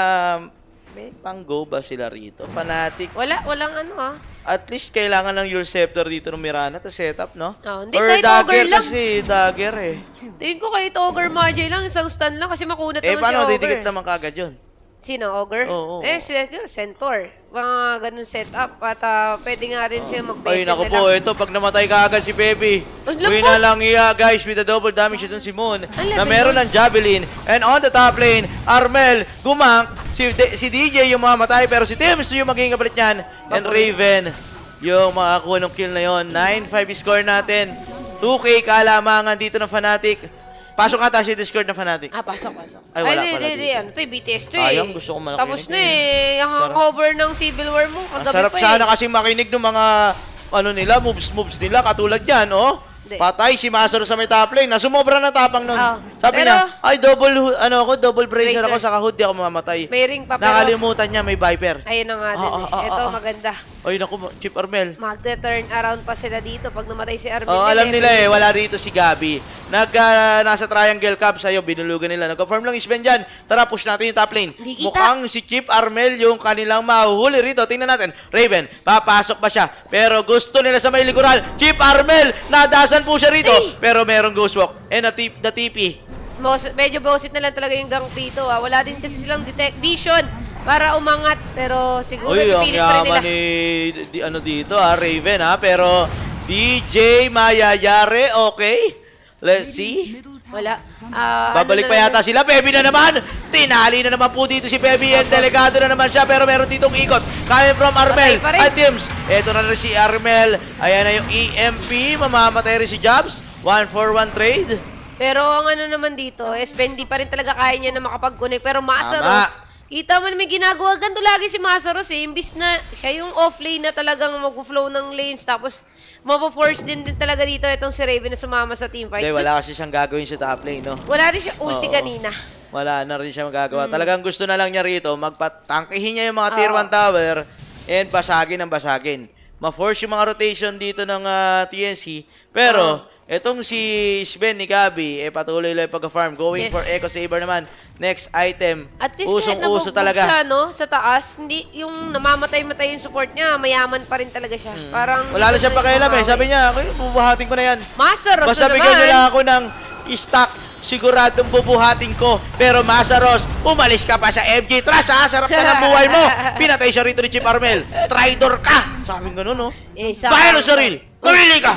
may pang-go ba sila rito? Fnatic. Walang ano, ha? At least kailangan ng your scepter dito ng Mirana to set up, no? Hindi, or kahit dagger Ogre lang. kasi, dagger eh. Tingin ko kahit Ogre Magi lang, isang stun lang kasi makunat naman si Ogre. Paano didikit naman kagad yun? Sino, Ogre? Oo. Centaur. Mga ganun setup. At pwede nga rin siya mag-base. Ay, naku po, ito, pag namatay ka agad si Pepe. Uwi na lang iya, guys, with the double damage itong si Moon. Na meron ng Javelin. And on the top lane, Armel, Gumank, si DJ yung mamatay, pero si Tims yung magiging kapalit niyan. And Raven, yung makakuha ng kill na yun. 9-5 score natin. 2K kalamangan dito ng Fnatic. Pasok ata si Discord ng Fnatic. Pasok. Ay, wala pala dito. Ano to, BTS to Sayang, gusto ko malakinig. Tapos na eh, yung hangover ng Civil War mo, kagabi sarap pa eh. sana kasi makinig ng mga, nila, moves nila, katulad yan, oh. Patay si Masaro sa may top lane, na sumobra na tapang nun. Sabi niya, ay, double bracer ako, saka hood, di ako mamamatay. May ring pa, pero nakalimutan niya, may Viper. ayun na nga din eh. Ito, maganda. Ay, naku, Chip Armel. Magde-turn around pa sila dito pag namatay si Armel. Alam nila eh, wala rito si Gabi. Nasa triangle cup sa'yo, binulugan nila. Nag-confirm lang Sven dyan. Tara, push natin yung top lane. Mukhang si Chip Armel yung kanilang mahuhuli rito. Tingnan natin. Raven, papasok ba siya? Pero gusto nila sa may likuran. Chip Armel, nadasan po siya rito. Pero merong ghost walk. And the TP. Medyo bosit na lang talaga yung gang dito. Wala din kasi silang detect vision para umangat. Pero siguro pipilit pa rin nila. Ang dito Raven pero DJ mayayari, okay? Let's see. Wala. Babalik pa yata sila. Pepe na naman. Tinali na naman po dito si Pepe. And delikado na naman siya. Pero meron ditong ikot. Coming from Armel. At Tims. Ito na rin si Armel. Ayan na yung EMP. Mamamatay rin si Jobs. 1-for-1 trade. Pero ang ano naman dito, Spendy pa rin talaga kaya niya na makapag-connect. Pero Masaros, kita mo na may ginagawa. Ganto lagi si Masaros eh. Imbis na siya yung off-lane na talagang mag-flow ng lanes. Tapos, mapo-force din talaga dito itong si Raven na sumama sa teamfight. Hindi, wala kasi siyang gagawin sa top lane, no? Wala rin siya ulti kanina. Wala na rin siya magagawa. Talagang gusto na lang niya rito, magpatangkihin niya yung mga tier 1 tower and basagin ang basagin. Ma-force yung mga rotation dito ng TNC. Pero, etong si Sven ni Gabi, patuloy lang pag-farm. Going for Echo Saber naman. Next item. At least usong-uso talaga. Siya, no? Sa taas, hindi yung namamatay-matay yung support niya, mayaman pa rin talaga siya. Parang wala na siya pakialam eh. Sabi niya, bubuhatin ko na yan. Masaros basta naman. bigyan nila ako ng stock, siguradong bubuhatin ko. Pero Masaros, umalis ka pa sa MJ Trust, ha? Sarap ka ng buhay mo. Pinatay siya rito ni Chip Armel. Traitor ka. Sabi nga nun, no? Bayan o Saril, mamili ka.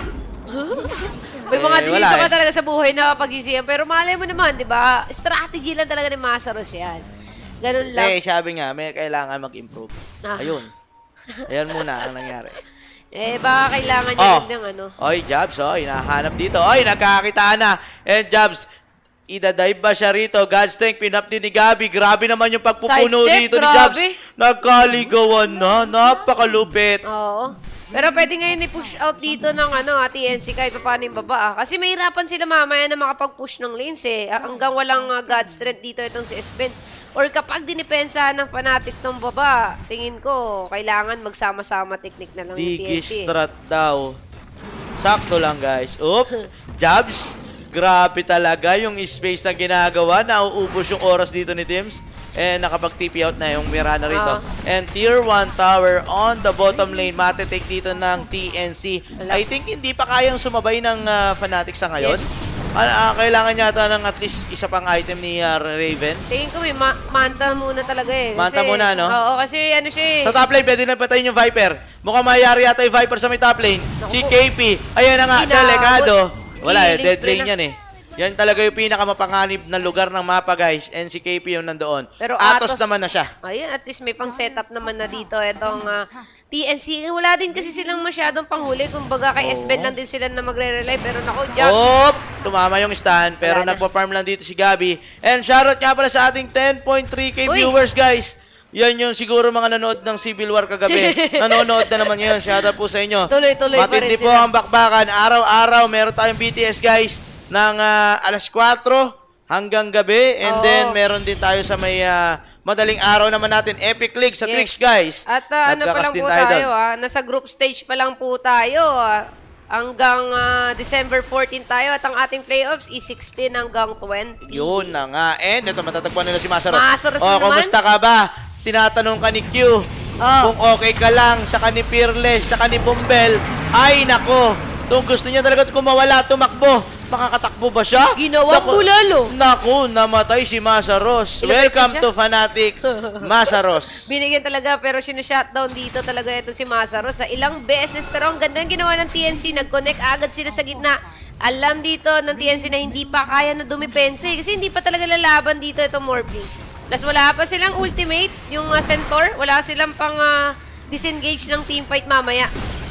May mga decision ka talaga sa buhay na pag-isiyan. Pero malay mo naman, di ba? Strategy lang talaga ni Masaros yan. Ganun lang. Sabi nga, may kailangan mag-improve. Ayun. Ayan muna ang nangyari. Baka kailangan niya ng ano. Oy, Jobs, hinahanap dito. Oy, nagkakita na. And Jobs, idadive ba siya rito? God's strength, pinap din ni Gabi. Grabe naman yung pagpupuno dito ni Jobs. Nagkaligawan na. Napakalupit. Oo. Pero pwede ngayon i-push out dito ng TNC kahit pa paano yung baba. Kasi mahirapan sila mamaya na makapag-push ng lanes eh. Hanggang walang God strength dito itong si Espen. Or kapag dinipensahan ng Fnatic ng baba, tingin ko, kailangan magsama-sama technique na lang yung TNC. Digi-strat daw. Sakto lang guys. Oop, Jobs. Grabe talaga yung space na ginagawa. Nauubos yung oras dito ni Tims. And nakapag-TP out na yung Mirana rito. And tier 1 tower on the bottom lane. Mate-take dito ng TNC. I think hindi pa kayang sumabay ng Fnatic sa ngayon. Kailangan yata ng at least isa pang item ni Raven. Tingin ko may manta muna talaga eh. Manta muna, no? Oo, kasi ano siya eh. Sa top lane, pwede na patayin yung Viper. Mukhang mayari yata yung Viper sa may top lane. Si KP. Ayan na nga, delikado. Wala dead lane yan eh. Yan talaga yung pinakamapanganib na lugar ng mapa, guys. And si KP yung nandoon. Pero Atos naman na siya. Ayun, at least may pang setup naman na dito. Itong TNC, wala din kasi silang masyadong panghuli. Kumbaga kay Esben lang din sila na magre-rely. Pero naku, Jump! Tumama yung stand. Pero nagpa-farm lang dito si Gabi. And shoutout nga pala sa ating 10.3k viewers, guys. Yan yung siguro mga nanood ng Civil War kagabi. Nanonood na naman ngayon. Shoutout po sa inyo. Tuloy-tuloy pa rin Matindi po ang bakbakan. Araw-araw, meron tayong BTS guys ng alas 4 hanggang gabi. And then, meron din tayo sa may madaling araw naman natin. Epic League sa Twitch guys. At ano pa lang po tayo, nasa group stage pa lang po tayo. Hanggang December 14 tayo at ang ating playoffs is 16 hanggang 20. Yun na nga. And ito, matatagpuan nila si Masaros. Masaros naman. Kumusta ka ba? Tinatanong ka ni Q. Kung okay ka lang, saka ni Fearless, saka ni Bumbel. Ay, nako. Kung gusto niya talaga kumawala, tumakbo. Makakatakbo ba siya? Ginawang bulalo. Naku, namatay si Masaros. Welcome to Fanatic Masaros. Binigyan talaga pero sino-shutdown dito talaga ito si Masaros sa ilang beses. Pero ang ganda ng ginawa ng TNC, nag-connect agad sila sa gitna. Alam dito ng TNC na hindi pa kaya na dumipensa kasi hindi pa talaga lalaban dito itong Morphling. Plus wala pa silang ultimate, yung Centaur. Wala silang pang disengage ng teamfight mamaya.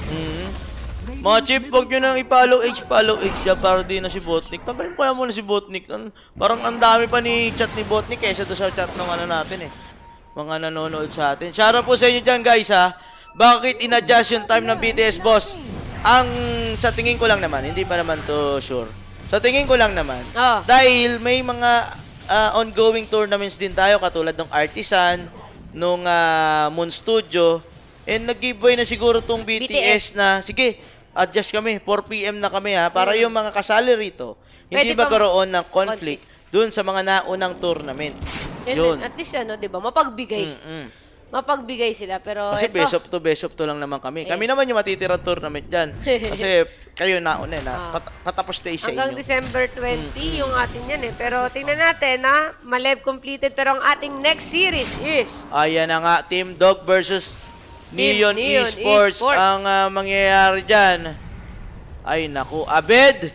Mga chip, huwag nyo nang i-follow H siya para di na si Botnik. Tagalin ko kaya muna si Botnik. Parang ang dami pa ni chat ni Botnik kaysa doon sa chat ng ano natin eh. Mga nanonood sa atin. Shoutout po sa inyo dyan guys ha. Bakit in-adjust yung time ng BTS boss? Ang sa tingin ko lang naman, hindi pa naman to sure. Sa tingin ko lang naman, dahil may mga ongoing tournaments din tayo katulad ng Artisan, nung Moon Studio, and nag-giveaway na siguro tong BTS na, sige, adjust kami, 4 PM na kami ha, para yung mga kasali rito, hindi magkaroon ng conflict dun sa mga naunang tournament. Yun. At least ano, 'di ba? Mapagbigay. Mapagbigay sila pero kasi best of 2 lang naman kami. Kami naman yung matitira tournament diyan. Kasi kayo nauna na patapos tayo sa inyo. Hanggang December 20 yung atin yan eh. Pero tingnan natin ha, Malev completed pero ang ating next series is ayan na nga, Team Dog versus Neon Esports ang mangyayari dyan. Ay naku, Abed,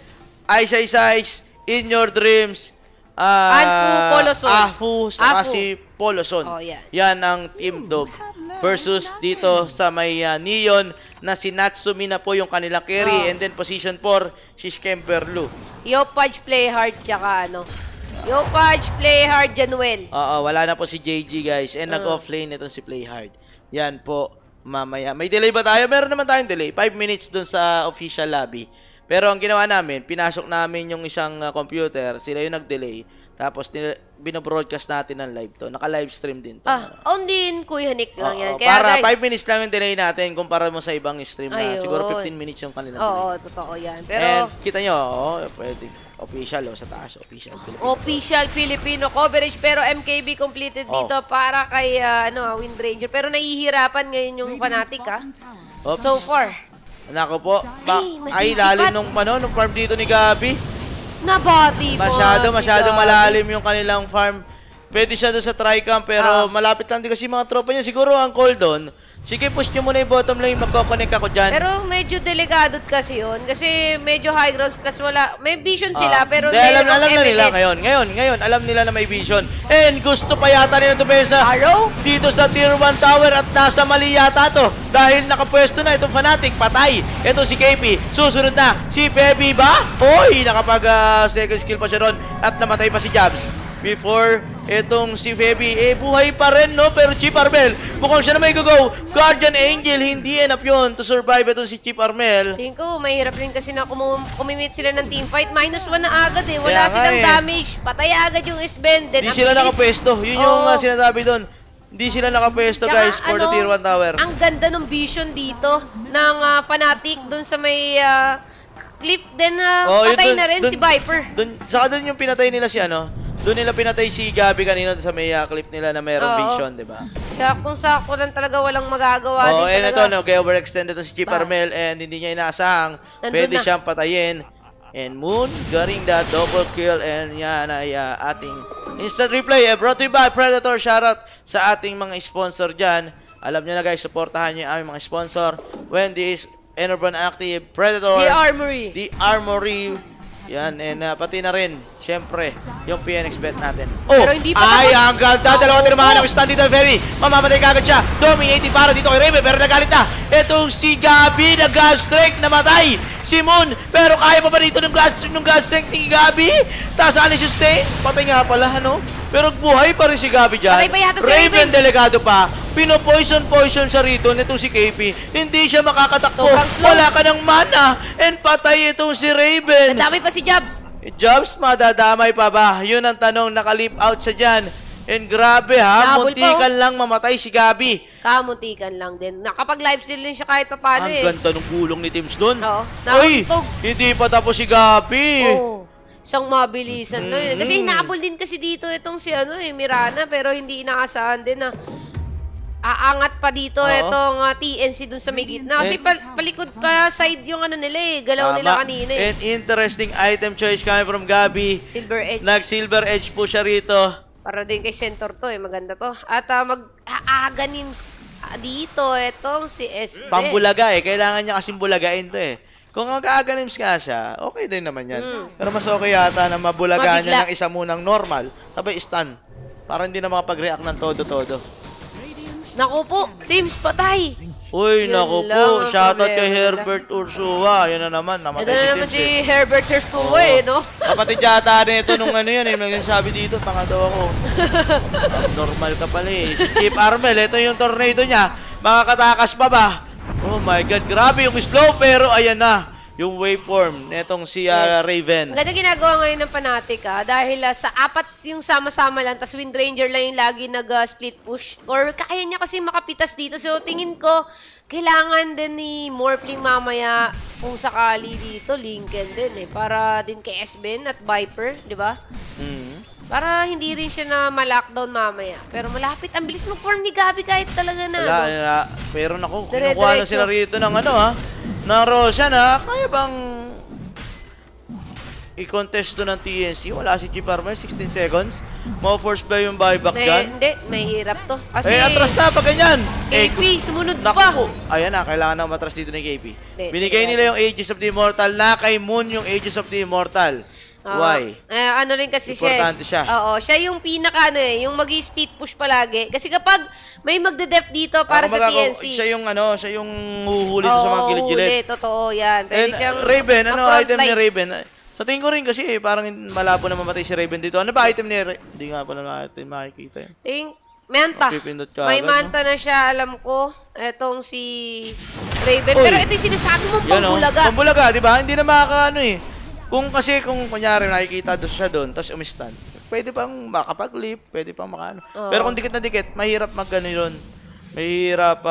Ice, In Your Dreams, Anfu, Poloson. Afu, saka si Poloson. Yan ang Team Dog versus dito sa may Neon na si Natsumi na po yung kanilang carry. And then position 4, si Skemperlu. Yo Pudge play hard tsaka ano. Yo Pudge play hard, Januel. Wala na po si JG guys. And nag-offlane itong si play hard. Yan po. Mamaya. May delay ba tayo? Meron naman tayong delay. 5 minutes dun sa official lobby. Pero ang ginawa namin, pinasok namin yung isang computer. Sila yung nag-delay. Tapos binobroadcast natin ng live to. Naka-live stream din to. Only in Kuya Nick lang yan. Kaya para guys, 5 minutes lang yung delay natin kumpara mo sa ibang stream na siguro 15 minutes yung kanilang delay. Oo, totoo yan. Pero, and kita nyo, pwede. Official sa taas. Official Filipino coverage. Pero MKB completed dito para kay Wind Ranger. Pero nahihirapan ngayon yung Fnatic so far. Nako po. Ay, lalim nung farm dito ni Gabi. Nabati po. Masyado malalim yung kanilang farm. Pwede siya doon sa Tricam pero malapit lang din kasi mga tropa niya. Siguro ang call doon, sige push nyo muna yung bottom lane, magkoconnect ako dyan. Pero medyo delikado kasi yun. Kasi medyo high ground plus wala. May vision sila pero alam na nila ngayon. Alam nila na may vision. And gusto pa yata nila dumesa dito sa tier 1 tower at nasa mali yata to. Dahil nakapwesto na itong Fnatic, patay. Ito si KP, susunod na si Feby ba? Oy, nakapag second skill pa siya ron at namatay pa si Jabs. Before itong si Feby, buhay pa rin no, pero Chip Armel, mukhang siya na may go. Guardian Angel, hindi enough yun to survive itong si Chip Armel. Tingin ko, mahirap rin kasi na kumimit sila ng teamfight. -1 na agad eh, wala silang damage. Patay agad yung Sven. Hindi sila nakapwesto, yun yung sinasabi doon. Hindi sila nakapwesto guys for the tier 1 tower. Ang ganda ng vision dito ng Fnatic dun sa may clip din na patay na rin si Viper. Saka dun yung pinatay nila si doon nila pinatay si Gabi kanina sa may clip nila na mayroong vision, di ba? Saktong-sakto lang talaga, walang magagawa din and talaga. kaya overextended to si Chip Armel and hindi niya inaasahang pwede siyang patayin. And Moon getting that double kill and yan ay ating instant replay brought to you by Predator. Shoutout sa ating mga sponsor dyan. Alam nyo na guys, supportahan nyo yung aming mga sponsor. Wendy's, Enerban Active, Predator, The Armory. The Armory. Yan, and pati na rin, syempre, yung PNX bet natin. Oh, Pero hindi pa ay, tapos. ang ganda. Dalawang tinamaan ng stand dito, Ferry. Mamamatay kagad siya. Dominating para dito kay Raven, pero nagalit na. Itong si Gabi, nag-gas strike, namatay. Si Moon, pero kaya pa ba dito ng gas strike ni Gabi? Tapos ano si Stay? Patay nga pala, ano? Pero buhay pa rin si Gabi dyan. Patay pa yata si Raven, Raven. delikado pa. Pino-poison siya rito nitong si KP. Hindi siya makakatakbo. Sobrang slow. Wala ka ng mana. And patay itong si Raven. Nadami pa si Jobs. Jobs, madadamay pa ba? Yun ang tanong, naka-leap out siya dyan. And grabe ha, Double muntikan lang mamatay si Gabi. Kamuntikan lang din. Nakapag-live steal din siya kahit pa paano Ang eh. ganda ng gulong ni Teams doon. Oo. Ay, Nahuntog. hindi pa tapos si Gabi. Oo. Isang mabilisan na yun. Kasi hinabol din kasi dito itong si Mirana, pero hindi inaasahan din na aangat pa dito itong TNC dun sa may gitna. Kasi palikod pa side yung nila eh. Galaw nila kanina eh. And interesting item choice coming from Gabi. Silver Edge. Nag-silver edge po siya rito. Para din kay Centaur to eh. Maganda to. At mag-aaganin dito itong si SB. Pambulaga eh. Kailangan niya kasing bulagain to eh. Kung mag-aganims nga siya, okay din naman yan. Pero mas okay yata na mabulaga niya ng isa munang normal. Sabay stun. Para hindi na makapag-react ng todo-todo. Naku po, Teams, patay. Uy, Yun naku lang po. ang Shoutout kay problema Herbert Ursua. Yan na naman. Namatay Ito na si naman Teams si eh. Herbert Tersuwa eh, no? Kapatid yata nito nung yan eh. Nagsasabi dito, tanga daw ako. Normal ka pala eh. Si Chip Armel, ito yung tornado niya. Makakatakas pa ba? Oh my God, grabe yung slow pero ayan na. Yung waveform netong si Raven. Ganda ginagawa ngayon ng Fnatic dahil sa apat yung sama-sama lang, tas Wind Ranger lang yung lagi nag-split push. Or kaya niya kasi makapitas dito. So tingin ko, kailangan din ni Morphling mamaya kung sakali dito, Lincoln din eh. Para din kay S-Ben at Viper, di ba? Para hindi rin siya na ma-lockdown mamaya. Pero malapit. Ang bilis mag-form ni Gabi kahit talaga na. Wala. Pero naku, Dire-diretso. kinukuha na sila rito ng ng Roshan Kaya bang i-contest to ng TNC? Wala si Chip Armel, 16 seconds. Mau-force ba yung buyback dyan? Hindi, mahirap to. Kasi atras na pag ganyan. KP, sumunod Naku pa. po. Ayan na, kailangan na matras dito ni KP. Binigay hindi. nila yung Aegis of the Immortal na kay Moon yung Aegis of the Immortal. Why? Ano rin kasi Importante siya. Oo, siya yung pinaka yung mag-speed push palagi. Kasi kapag may magde-dep dito para sa TNC. Siya yung huhuli sa mga gilid-gilid. Oo, totoo yan. Pwede siyang Raven, ano mag-front item ni line. Raven? Sa tingin ko rin kasi parang malabo na mamatay si Raven dito. Ano ba item ni Raven? Hindi nga pala natin makikita yun. Manta. Mapipindot ka May agad, manta na siya, alam ko. Etong si Raven. Uy. Pero ito yung sinasabi mo, Yan, pambulaga. Pambulaga, di ba? Hindi na makakaano eh. Kung kunyari nakikita doon siya doon, tapos umistan, pwede pang makapag-leap, pwede pang makaano. Pero kung dikit na dikit, mahirap mag-ano yun. Mahirap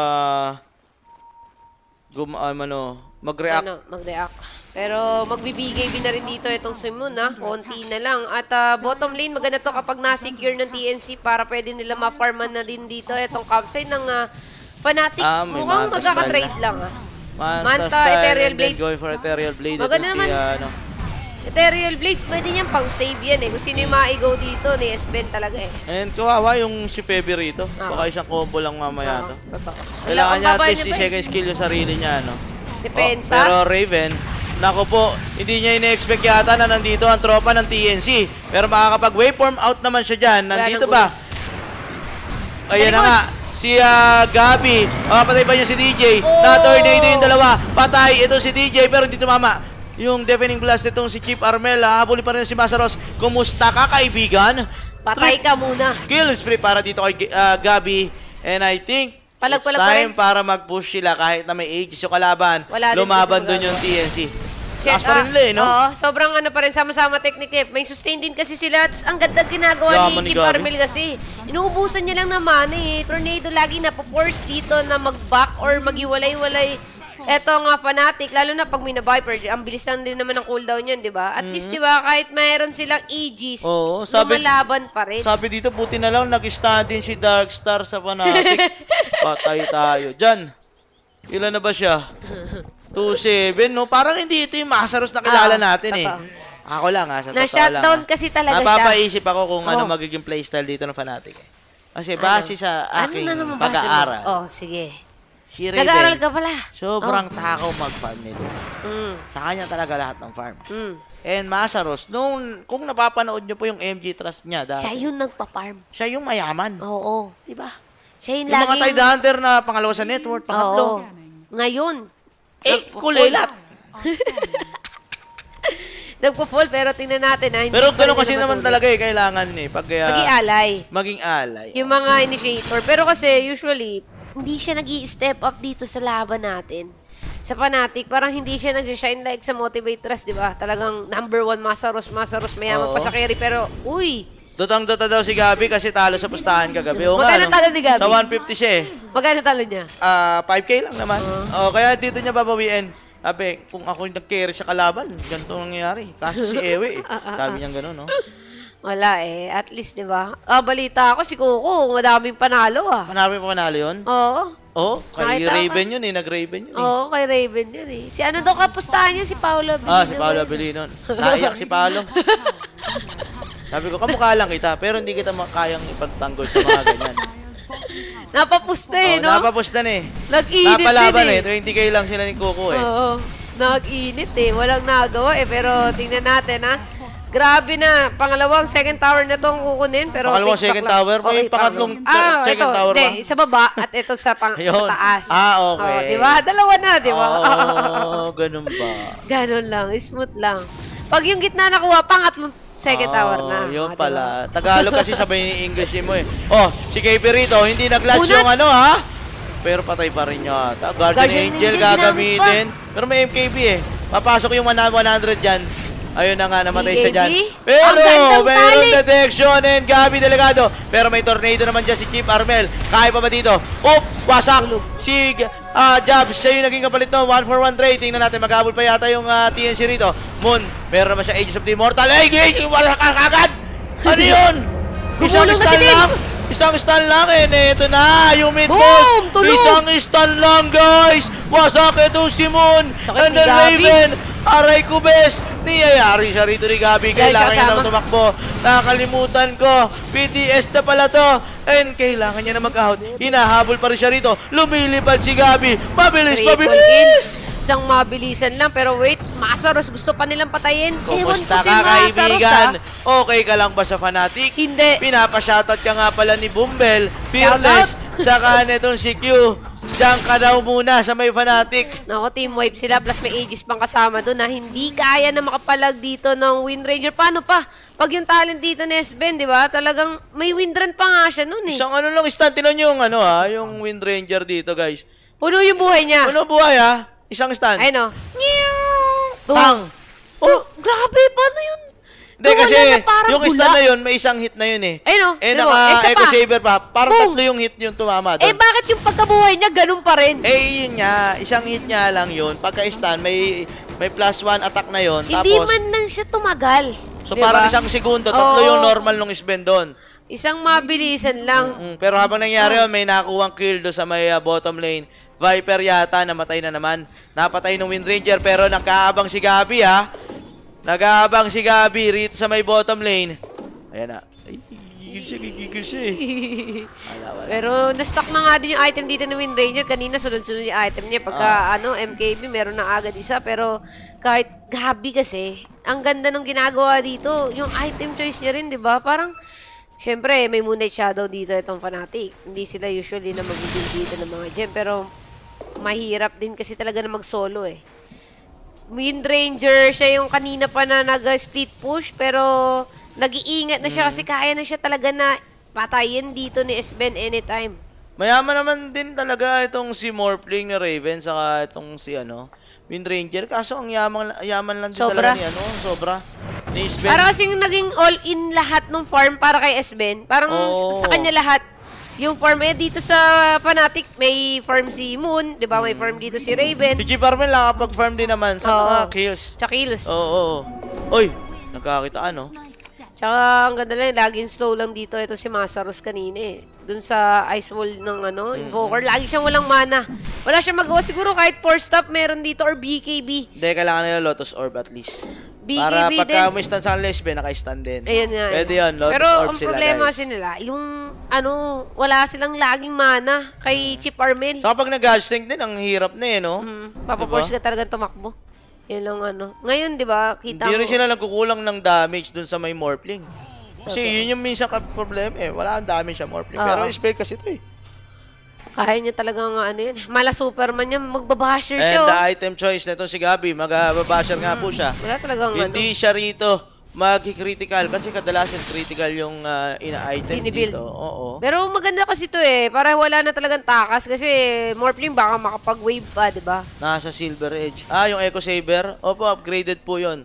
mag-react. Mag-react. Pero magbibigay din na rin dito itong Simon, konti na lang. At bottom lane, maganda to kapag na-secure ng TNC para pwede nila ma-farman na din dito itong campsite ng Fnatic. May Mukhang Manta magkaka-trade style lang, Manta Ethereal and then Blade. going for Ethereal Blade. Maganda Ito naman. Ethereal Blade, pwede niyang pang-save yan eh. Kung sino yung ma-go dito, ni S-Ben talaga eh. And kawawa yung si Pepe rito. Baka isang combo lang mamaya to. Totoo. Kailangan niya at Ang least baba niya i-second skill yung sarili niya, Depensa. Pero Raven, nako po, hindi niya ine-expect yata na nandito ang tropa ng TNC. Pero makakapag-waveform out naman siya dyan. Nandito ba? Ayan na nga. Si Gabi, patay ba niya si DJ? Na-tornado yung dalawa. Patay, ito si DJ pero hindi tumama. Yung deafening blast itong si Chip Armel. Habulin pa rin si Masaros. Kumusta ka, kaibigan? Patay ka muna. Kill spree para dito kay Gabi. And I think it's time para mag-push sila kahit na may ages yung kalaban. Lumaban doon yung TNC. Lakas pa rin nila no? Oo, sobrang pa rin, sama-sama technique eh. May sustain din kasi sila. Ang ganda ginagawa ni Chip Armel kasi. Inuubusan niya lang naman eh. Tornado lagi na po-force dito na mag-back or mag-iwalay-walay. Eto nga Fnatic, lalo na pag may na-Viper, ang bilis lang din naman ang cooldown yan, di ba? At least, di ba, kahit mayroon silang Aegis, lumalaban pa rin. Sabi dito, buti na lang nag-stand din si Darkstar sa Fnatic. Patay tayo. Diyan, ilan na ba siya? 2-7, no? Parang hindi ito yung Masaros na kilala natin eh. Ako lang sa totoo lang. Na-shutdown kasi talaga siya. Napapaisip ako kung ano magiging playstyle dito ng Fnatic eh. Kasi base sa aking pag-aaral. Sige. Si Raven, nag-aaral ka pala. Sobrang takaw mag-farm nito. Sa kanya talaga lahat ng farm. and Masaros, kung napapanood nyo po yung MG Trust niya dati, Siya yung nagpa-farm. siya yung mayaman. Oo. Diba? Siya yung Yung mga laging... Tide Hunter na pangalawa sa network, pangatlo. Oo. Ngayon, Kulilat. nagpo-fall, pero tingnan natin na hindi Pero pa rin ganun kasi na naman masulit. talaga kailangan pag Maging alay. maging alay. Yung mga initiator. Pero kasi, usually, hindi siya nag-i-step up dito sa laban natin. Sa Fnatic, parang hindi siya nag-shine like sa Motivate Trust, di ba? Talagang number 1, Masaros, mayaman pa sa carry. Pero, uy! Dotang-dota daw si Gabi kasi talo sa pustahan kagabi. O Magkano talo ni Gabi? Sa 150 siya Magkano talo niya? 5K lang naman. Kaya dito niya babawiin. Sabi, kung ako yung nag-carry sa kalaban, ganito nangyayari. Kaso si Ewe, sabi niya gano'n, no? Wala At least, di ba? Balita ako, si Coco, madaming panalo Manami pa manalo yun? Oo. Kay Nakita Raven yun nag-Raven yun Oo, kay Raven yun Si ano daw kapustahan niya? Si Paolo Abilino. Si Paolo Abilino. Naiyak si Paolo. Sabi ko, kamukha lang kita, pero hindi kita makayang ipagtanggol sa mga ganyan. Napapusta no? Napapusta na Nag-init Napalaban din 20K lang sila ni Coco Oo. Nag-init Walang nagawa Pero tingnan natin Grabe na. Second tower na itong kukunin. Pero pangalawang second tower? May pangatlong second tower ba? Hindi, sa baba at ito sa taas. Okay. Diba? Dalawa na, diba? Ganun ba? Ganun lang. Smooth lang. Pag yung gitna nakuha, pangatlong second tower na. Yun Diba? pala. Tagalog kasi sabay ni English mo si KP rito, hindi nag-last Unat. yung pero patay pa rin yata. Guardian Angel Angel gagamitin. Pero may MKB Papasok yung 100 dyan. Ayun na nga, namatay siya dyan. Pero, mayroong detection and Gabi Delegado. Pero may tornado naman dyan si Chief Armel. Kaya pa ba dito? Wasak! Si Jabs, siya yung naging kapalit no. 1-for-1 trade. Tingnan natin, maghabol pa yata yung TNC rito. Moon, meron naman siya Aegis of the Immortal. Ay, wasak agad! Ano yun? Isang stun lang ito na, yung mid-boss. Isang stun lang, guys. Wasak itong si Moon. And then Raven. Aray ko, bes! Niyayari siya rito ni Gabi. Kailangan niya na tumakbo. Nakakalimutan ko. BTS na pala to. And kailangan niya na mag-out. Hinahabol pa rin siya rito. Lumilipad si Gabi. Mabilis! Isang mabilisan lang. Pero wait, Masaros gusto pa nilang patayin. Kumusta ka, kaibigan? Okay ka lang ba sa Fnatic? Hindi. Pinapashoutout ka nga pala ni Bumbel. Fearless. Saka netong si Q. Diyan ka daw muna sa may Fnatic. Nako, team wipe sila plus may Aegis pang kasama doon na hindi kaya na makapalag dito ng Wind Ranger. Paano pa? Pag yung talent dito ni Esben, di ba? Talagang may wind run pa nga siya noon Isang lang, instant. Tinan nyo yung yung Wind Ranger dito, guys. Puno yung buhay niya. Puno buhay, Isang stand. Ayun, Pang! Grabe, paano yun? Hindi kasi, yung stun na yun, may isang hit na yun Ayun, naka-Echo Saber pa. Parang tatlo yung hit yung tumama doon. Bakit yung pagkabuhay niya, ganun pa rin? Yun nga. Isang hit niya lang yun. Pagka-stun, may +1 attack na yun. Hindi man lang siya tumagal. So, parang isang segundo, tatlo yung normal nung Sven doon. Isang mabilisan lang. Pero habang nangyari yun, may nakuhang kill doon sa may bottom lane. Viper yata, namatay na naman. Napatay ng Wind Ranger, pero nakaabang si Gabi, Nag-aabang si Gabi rito sa may bottom lane. Ayan na. Ay, gigil siya Wala. Pero na-stock na nga din yung item dito ng Wind Ranger. Kanina sunod-sunod yung item niya. Pagka MKB, meron na agad isa. Pero kahit Gabi kasi, ang ganda ng ginagawa dito. Yung item choice niya rin, di ba? Parang, syempre, may Moonlight Shadow dito itong Fnatic. Hindi sila usually na mag-build dito ng mga gem. Pero mahirap din kasi talaga na mag-solo Wind Ranger, siya yung kanina pa na nag-split push, pero nag-iingat na siya kasi kaya na siya talaga na patayin dito ni Esben anytime. Mayaman naman din talaga itong si Morphling na Raven, saka itong si Wind Ranger. Kaso ang yaman lang din talaga ni sobra. Ni Esben. Para kasing naging all-in lahat ng farm para kay Esben. Parang sa kanya lahat. Yung farm dito sa Fnatic, may farm si Moon, di ba? May farm dito si Raven. Si Chief Armel nakapag-farm din naman sa mga kills. Sa kills. Oo. Uy, nagkakita Tsaka ang ganda lang, laging slow lang dito. Ito si Masaros kanina Dun sa ice wall ng Invoker. Lagi siyang walang mana. Wala siyang magawa. Siguro kahit 4-stop meron dito or BKB. Hindi, kailangan nila Lotus Orb at least. BKB para pagka din. mo stand sa Lesben, naka-stand din. Ayun nga. Pwede yun, Lotus pero Orb ang sila, problema guys. kasi nila, yung wala silang laging mana kay Chip Armel. So kapag nag-hashtag din, ang hirap na no? Papaforce ka talagang tumakbo. Yan lang ano. Ngayon, di ba, kita Hindi mo. rin sila nagkukulang ng damage dun sa may Morphling. Kasi yun yung minsan problema eh. Wala ang damage sa Morphling. Pero spell kasi ito eh. Kaya niya talagang ano yun. Mala Superman niya, magbabasher And siya. the item choice na itong si Gabi, magbabasher nga po siya. Wala talagang Hindi siya rito mag-critical kasi kadalasan critical yung ina-item Binibuild. dito. Oo. Pero maganda kasi to eh. Para wala na talagang takas kasi Morphling baka makapag-wave pa, di ba? Nasa Silver Edge. Yung Echo Saber. Opo, upgraded po yun.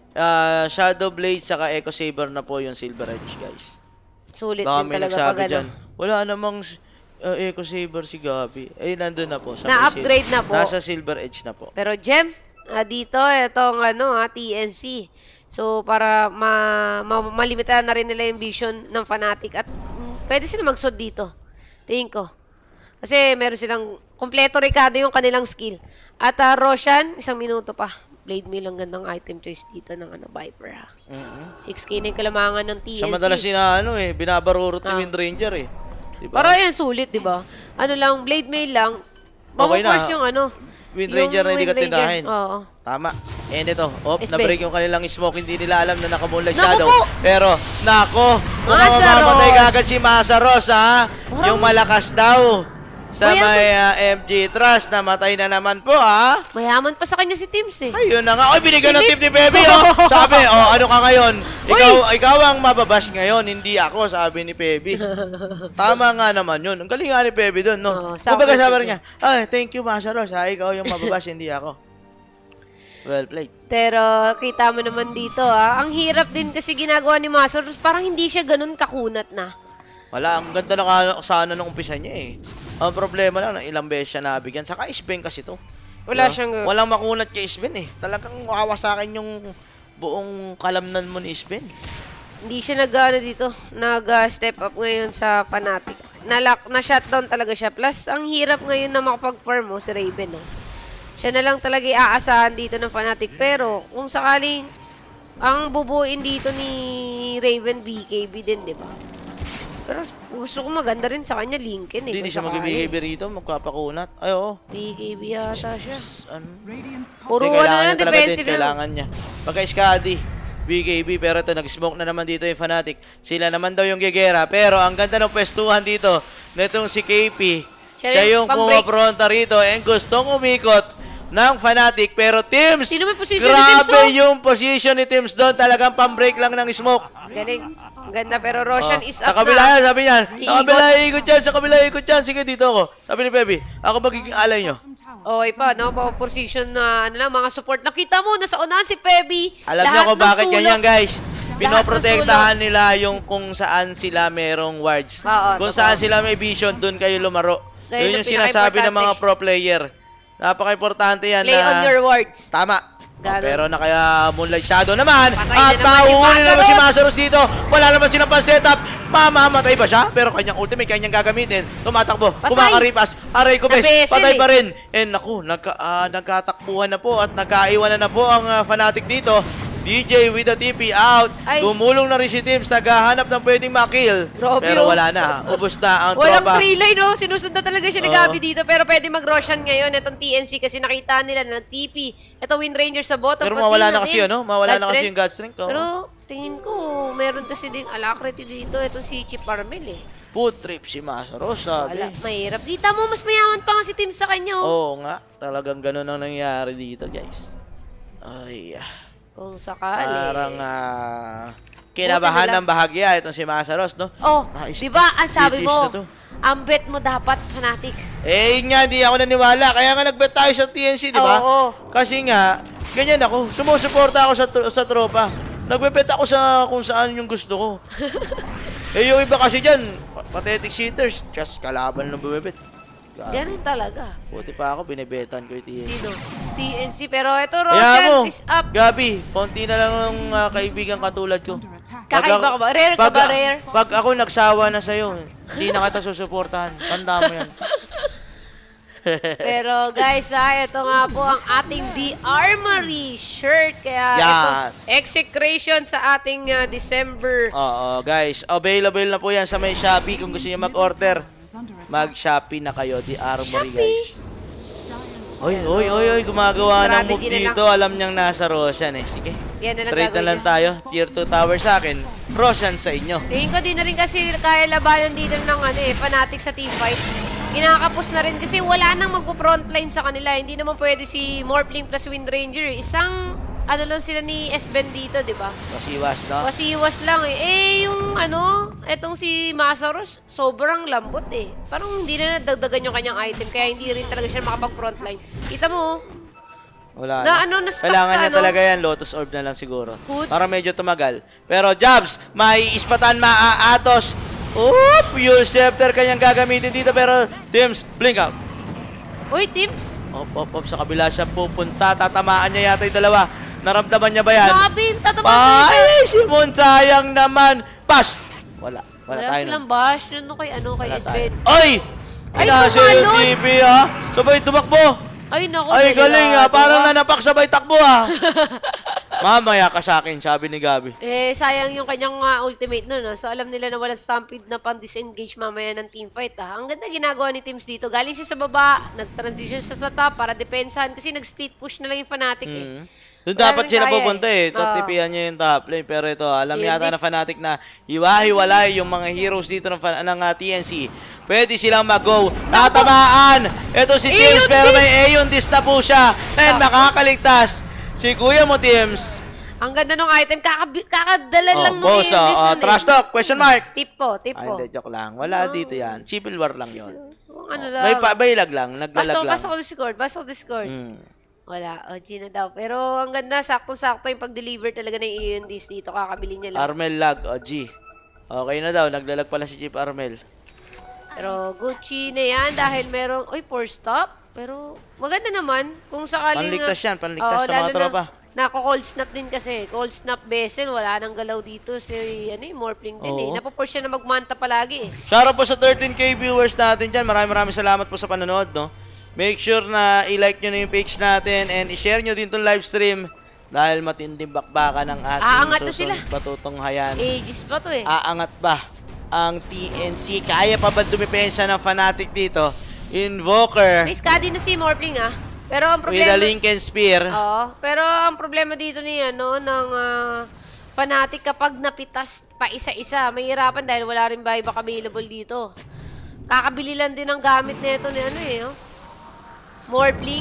Shadow Blade saka Echo Saber na po yung Silver Edge, guys. Sulit Baka din may talaga nagsabi pag ano. dyan. Wala namang Echo Saber si Gabi. Ay, nandun na po. Na-upgrade na po. Nasa Silver Edge na po. Pero Gem, dito, itong TNC. So, para malimitahan na rin nila yung vision ng Fnatic. At pwede sila mag-sod dito. Tingin ko. Kasi meron silang kompleto Ricardo yung kanilang skill. At Roshan, 1 minuto pa. Blade Mill, ang gandang item choice dito ng Viper. 6k na yung kalamangan ng TNC. Sa madalas binabarurot ni Wind Ranger eh. Diba? Para yan sulit, di ba? Ano lang, Blade Mail lang. Okay na. Yung Wind Ranger na hindi ka tinahin. Oo. Tama. And ito, SB. na-break yung kanilang smoke. Hindi nila alam na naka-moonlight Naku shadow. po! Pero, nako, mukhang Masaros! mamamatay kagad si Masaros, ha? Yung malakas daw. Sa may MG Trust, namatay na naman po, ha? Mayaman pa sa kanya si Tims eh. Ayun na nga. Ay, binigyan ng tip ni Pepe, oh. Sabi, ano ka ngayon? Ikaw ang mababash ngayon, hindi ako, sabi ni Pepe. Tama nga naman yun. Ang galing nga ni Pepe doon, no? Kumbaga sabi niya, thank you, Masaros, ha? Ikaw yung mababash, hindi ako. Well played. Pero kita mo naman dito ang hirap din kasi ginagawa ni Masaros. Parang hindi siya ganun kakunat na. Wala, ang ganda na sana nung umpisa niya eh. Ang problema lang, ilang beses siya nabigyan. Saka Isben kasi to. Wala siyang... Walang makunat kay Isben eh. Talagang kawawa sa akin yung buong kalamnan mo ni Isben. Hindi siya nag-step up ngayon sa Fnatic. Na-shutdown talaga siya. Plus, ang hirap ngayon na makapag-farm si Raven. Siya na lang talaga iaasahan dito ng Fnatic. Pero, kung sakaling ang bubuin dito ni Raven, BKB din, di ba? Pero gusto ko maganda rin sa kanya, Lincoln eh. Hindi siya mag-BKB rito, magpapakunat. Ay, oo. BKB yata siya. Ano? Puro Kailangan na niya talaga defensive din, kailangan niya. Pagka-Skadi, BKB, pero ito, nag-smoke na naman dito yung Fnatic. Sila naman daw yung Gegera. Pero ang ganda ng pwestuhan dito, netong si KP, siya yung pumapronta rito and gustong umikot ng Fnatic. Pero Tims, grabe yung position ni Tims doon. Talagang pambreak lang ng smoke. Galing. Ganda, pero Roshan is Sa up kabila yan, sabi niya. Sa kabila ikot dyan, sa kabila ikot dyan. Sige, dito ako. Sabi ni Pepe, ako magiging alay nyo. Okay pa, no? Position na, mga support. Nakita mo, nasa unahan si Pepe. Alam niyo kung bakit ganyan, guys. Pinoprotektahan nila yung kung saan sila merong wards. Kung saan sila may vision, dun kayo lumaro. Yun yung sinasabi ng mga pro player. Napaka-importante yan. Play on your wards. Tama. Pero na kaya Moonlight Shadow naman. At mauuli naman si Masaros dito. Wala naman silang pan-setup. Mamamatay ba siya? Pero kanyang ultimate, kanyang gagamitin. Tumatakbo. Kumakaripas. Aray ko, bes. Patay pa rin. And naku, nagkatakbuhan na po at nagkaiwanan na po ang Fnatic dito. DJ with the TP out. Gumulong na rin si Tims. Naghahanap ng pwedeng makill. Pero wala na. Ubus na ang tropa. Walang 3-line, no? Sinusundan talaga siya ni Gabi dito. Pero pwede mag-Roshan ngayon. Itong TNC kasi nakita nila na nag-TP. Ito Wind Ranger sa bottom. Pero mawala na kasi yun, no? Mawala na kasi yung God Strength. Pero tingin ko, meron kasi ding alacrity dito. Itong si Chip Armel eh. Food trip si Masaros, sabi. Wala, mahirap. Dita mo, mas mayaman pa nga si Tims sa kanya. Oo nga. Talagang ganun ang nangyari dito, guys. Ay, kung sakali. Parang kinabahan ng bahagya itong si Masaros, no? Di ba ang sabi mo, ang bet mo dapat Fnatic. Nga, di ako naniwala. Kaya nga nag-bet tayo sa TNC, di ba? Oo. Kasi nga, ganyan ako. Sumusuporta ako sa tropa. Nagbe-bet ako sa kung saan yung gusto ko. Yung iba kasi dyan, pathetic cheaters. Just kalaban ng bumibet. Ganun talaga. Buti pa ako, binibetan ko yung TNC. Sino? TNC. Pero ito, Roshan is up. Gabi, konti na lang ng kaibigan katulad ko. Kakaiba ka ba? Rare ka ba, rare? Pag ako nagsawa na sa'yo, hindi na kita susuportahan. Tanda mo yan. Pero guys, ito nga po ang ating The Armory shirt. Kaya ito, execration sa ating December. Oo, guys. Available na po yan sa may Shopee. Kung gusto niyo mag-order, mag-Shopee na kayo. The Armory, guys. Oy, gumagawa ng move Strategy na dito. Alam niyang nasa Roshan eh. Sige. Yan na lang Trade na gagawin lang niya. tayo. Tier 2 tower sa akin. Roshan sa inyo. Tingin ko di na rin kasi kaya labanan dito ng Fnatic sa teamfight. Kinakapos na rin kasi wala nang magpo-frontline sa kanila. Hindi naman pwede si Morphling plus Windranger. Isang lang sila ni S-Ben dito, di ba? Pasiwas, no? Pasiwas lang eh. Yung etong si Masaros, sobrang lambot eh. Parang hindi na nadagdagan yung kanyang item, kaya hindi rin talaga siya makapag-frontline. Kita mo, Wala na. na-stuck Kailangan sa niya talaga yan. Lotus Orb na lang siguro. Hood. Para medyo tumagal. Pero Jabs, may ispatan maaatos. Oop! Pure Scepter kanyang gagamitin dito. Pero Tims, blink out. Uy, Tims! Op. Sa kabila siya pupunta. Tatamaan niya yata yung dalawa. Naramdaman niya ba yan? Grabe, tatamaan siya. Ay, Simon, sayang naman. Bash! Wala Wala tayo silang nun. bash. Kay Wala S-Ben. tayo. Ay! Ay, Inasa yung tumalon! TP, ha? Sabay tumakbo. Ay, naku. Ay, galing, ha? delikado, Parang ah. nanapak sabay takbo, ha? Mamaya ka sa akin, sabi ni Gabi. Sayang yung kanyang ultimate nun. So, alam nila na walang stampede na pang-disengage mamaya ng teamfight. Ang ganda ginagawa ni Tims dito. Galing siya sa baba, nag-transition siya sa top para depensahan kasi nag-split push na lang yung Fnatic eh. Doon Wala dapat rin sila kaya pupunta eh. Tatipian niya yung top lane. Pero ito, alam yata na Fnatic na hiwa-hiwalay yung mga heroes dito ng TNC. Pwede silang mag-go. Tatamaan! Ito si Tims, pero may Aeon Disc na po siya. And makakaligtas si Kuya mo, Tims. Ang ganda ng item. Kakadala lang nung boss, trash talk, question mark. Tip po. Ay, hindi, joke lang. Wala dito yan. Civil War lang yun. Ano lang. May baylag lang, naglalag lang. Basta ko Discord. Wala, OG na daw. Pero ang ganda, saktong-sakto yung pag-deliver talaga ng Aeon Disc dito. Kakabili niya lang. Armel lag, OG. Okay na daw, naglalag pala si Chief Armel. Pero Gucci na yan dahil merong, 4 stop. Pero maganda naman kung sakaling... Panligtas yan, panligtas sa mga tropa. Nako-cold snap din kasi. Cold snap Bessel, wala nang galaw dito. Si, Morphling din eh. Napoforce siya na magmanta palagi eh. Shoutout po sa 13K viewers natin dyan. Maraming salamat po sa panonood, no? Make sure na i-like nyo na yung page natin and i-share nyo din itong live stream dahil matinding bakbakan ng Aangat ating na sila. patutunghayan. Aegis pa to eh. Aangat ba ang TNC? Kaya pa ba dumipensa ng Fnatic dito? Invoker May skadi na si Morphling ah. Pero ang with a problema... Lincoln Spear. Pero ang problema dito ni ng Fnatic kapag napitas pa isa-isa, may hirapan dahil wala rin buyback available dito. Kakabili lang din ng gamit nito ni Morphling.